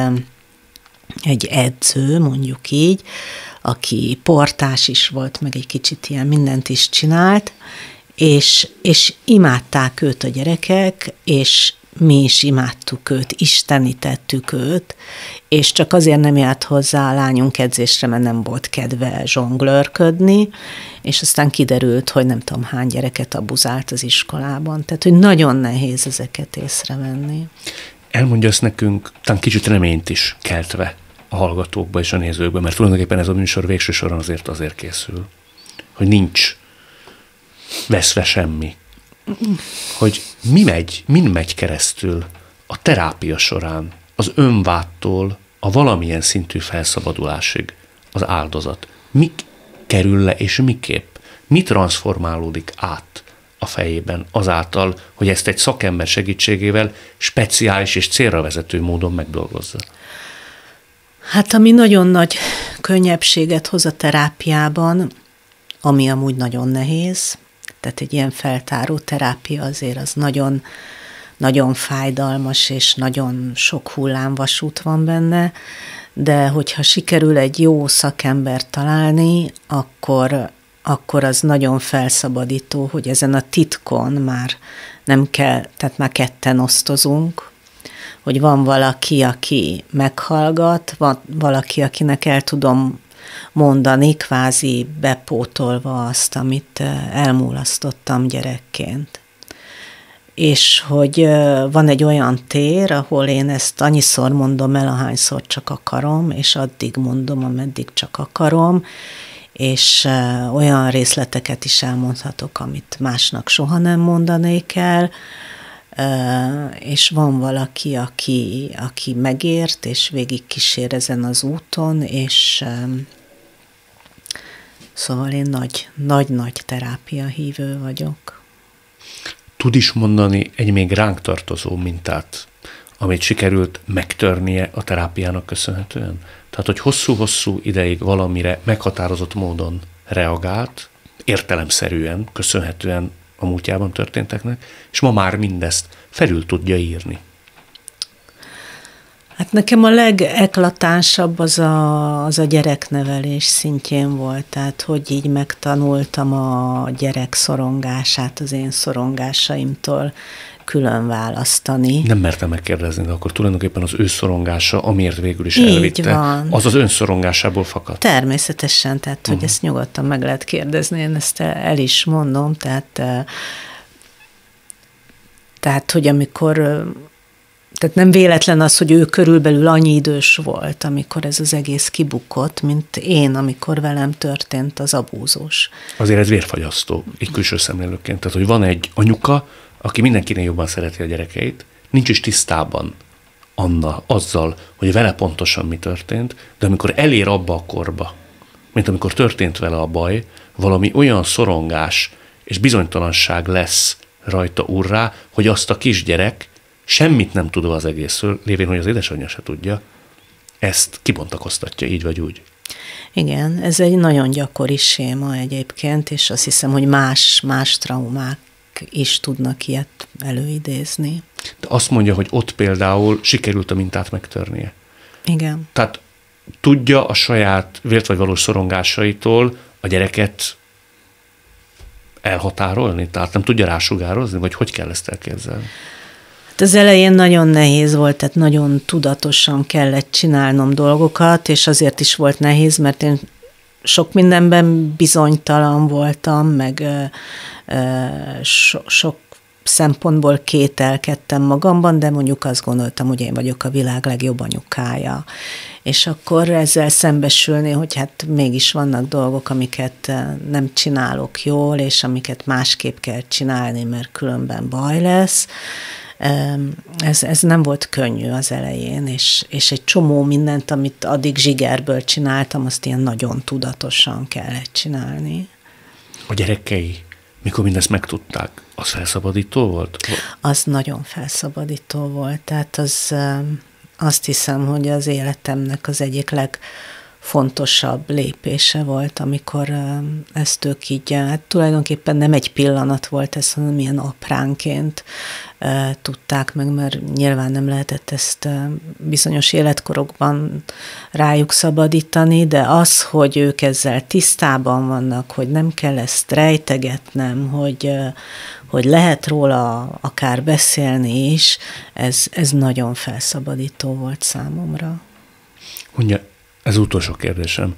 edző, mondjuk így, aki portás is volt, meg egy kicsit ilyen mindent is csinált, és imádták őt a gyerekek, és mi is imádtuk őt, istenítettük őt, és csak azért nem járt hozzá a lányunk edzésre, mert nem volt kedve zsonglőrködni, és aztán kiderült, hogy nem tudom hány gyereket abuzált az iskolában. Tehát, hogy nagyon nehéz ezeket észrevenni. Elmondja ezt nekünk, talán kicsit reményt is keltve a hallgatókba és a nézőkbe, mert tulajdonképpen ez a műsor végső soron azért készül, hogy nincs veszve semmi. Hogy min megy keresztül a terápia során, az önvádtól a valamilyen szintű felszabadulásig az áldozat. Mi kerül le és miképp? Mi transformálódik át a fejében azáltal, hogy ezt egy szakember segítségével speciális és célra vezető módon megdolgozza? Hát ami nagyon nagy könnyebbséget hoz a terápiában, ami amúgy nagyon nehéz, tehát egy ilyen feltáró terápia azért az nagyon, nagyon fájdalmas, és nagyon sok hullámvasút van benne, de hogyha sikerül egy jó szakembert találni, akkor az nagyon felszabadító, hogy ezen a titkon már nem kell, tehát már ketten osztozunk, hogy van valaki, aki meghallgat, van valaki, akinek el tudom mondani, kvázi bepótolva azt, amit elmulasztottam gyerekként. És hogy van egy olyan tér, ahol én ezt annyiszor mondom el, ahányszor csak akarom, és addig mondom, ameddig csak akarom, és olyan részleteket is elmondhatok, amit másnak soha nem mondanék el, és van valaki, aki megért, és végig kísér ezen az úton, és szóval én nagy terápia hívő vagyok. Tud is mondani egy még ránk tartozó mintát, amit sikerült megtörnie a terápiának köszönhetően? Tehát, hogy hosszú-hosszú ideig valamire meghatározott módon reagált, értelemszerűen, köszönhetően a múltjában történteknek, és ma már mindezt felül tudja írni. Hát nekem a legeklatánsabb az a gyereknevelés szintjén volt, tehát hogy így megtanultam a gyerek szorongását az én szorongásaimtól külön választani. Nem mertem megkérdezni, de akkor tulajdonképpen az ő szorongása, amiért végül is elvitte, az az önszorongásából fakadt. Természetesen, tehát hogy ezt nyugodtan meg lehet kérdezni, én ezt el is mondom, tehát hogy amikor, tehát nem véletlen az, hogy ő körülbelül annyi idős volt, amikor ez az egész kibukott, mint én, amikor velem történt az abúzus. Azért ez vérfagyasztó, egy külső szemlélőként. Tehát, hogy van egy anyuka, aki mindenkinél jobban szereti a gyerekeit, nincs is tisztában azzal, hogy vele pontosan mi történt, de amikor elér abba a korba, mint amikor történt vele a baj, valami olyan szorongás és bizonytalanság lesz rajta urrá, hogy azt a kisgyerek semmit nem tudva az egészről, lévén, hogy az édesanyja se tudja, ezt kibontakoztatja így vagy úgy. Igen, ez egy nagyon gyakori séma egyébként, és azt hiszem, hogy más traumák is tudnak ilyet előidézni. De azt mondja, hogy ott például sikerült a mintát megtörnie. Igen. Tehát tudja a saját vért vagy valós szorongásaitól a gyereket elhatárolni? Tehát nem tudja rásugározni, vagy hogy kell ezt elképzelni? Az elején nagyon nehéz volt, tehát nagyon tudatosan kellett csinálnom dolgokat, és azért is volt nehéz, mert én sok mindenben bizonytalan voltam, meg sok szempontból kételkedtem magamban, de mondjuk azt gondoltam, hogy én vagyok a világ legjobb anyukája. És akkor ezzel szembesülni, hogy hát mégis vannak dolgok, amiket nem csinálok jól, és amiket másképp kell csinálni, mert különben baj lesz. Ez nem volt könnyű az elején, és egy csomó mindent, amit addig zsigerből csináltam, azt ilyen nagyon tudatosan kellett csinálni. A gyerekei, mikor mindezt megtudták, az felszabadító volt? Az nagyon felszabadító volt. Tehát azt hiszem, hogy az életemnek az egyik legfontosabb lépése volt, amikor ezt ők így, hát tulajdonképpen nem egy pillanat volt ez, hanem ilyen apránként tudták meg, mert nyilván nem lehetett ezt bizonyos életkorokban rájuk szabadítani, de az, hogy ők ezzel tisztában vannak, hogy nem kell ezt rejtegetnem, hogy lehet róla akár beszélni is, ez nagyon felszabadító volt számomra. Mondja, ez utolsó kérdésem.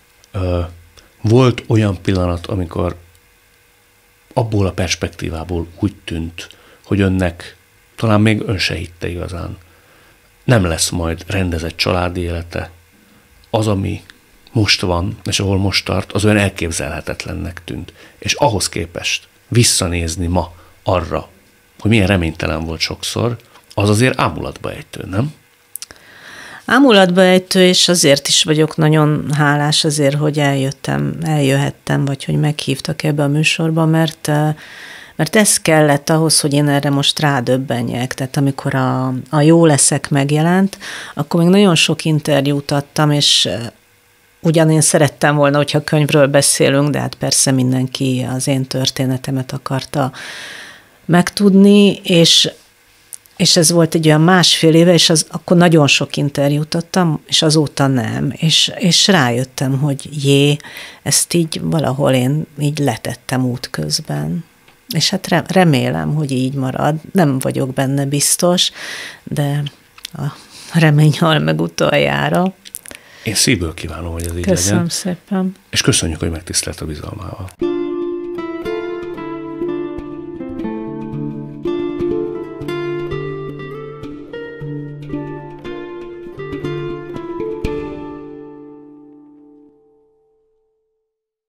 Volt olyan pillanat, amikor abból a perspektívából úgy tűnt, hogy önnek talán még ön se hitte igazán, nem lesz majd rendezett családi élete, az, ami most van, és ahol most tart, az olyan elképzelhetetlennek tűnt. És ahhoz képest visszanézni ma arra, hogy milyen reménytelen volt sokszor, az azért ámulatba ejtő, nem? Ámulatba ejtő, és azért is vagyok nagyon hálás azért, hogy eljöhettem, vagy hogy meghívtak ebbe a műsorba, mert ez kellett ahhoz, hogy én erre most rádöbbenjek. Tehát amikor a Jó leszek megjelent, akkor még nagyon sok interjút adtam, és ugyan én szerettem volna, hogyha könyvről beszélünk, de hát persze mindenki az én történetemet akarta megtudni, és ez volt egy olyan 1,5 éve, és akkor nagyon sok interjút adtam, és azóta nem. És rájöttem, hogy ezt így valahol én így letettem útközben. És hát remélem, hogy így marad. Nem vagyok benne biztos, de a remény hal meg utoljára. Én szívből kívánom, hogy ez így legyen. Köszönöm szépen. És köszönjük, hogy megtisztelt a bizalmával.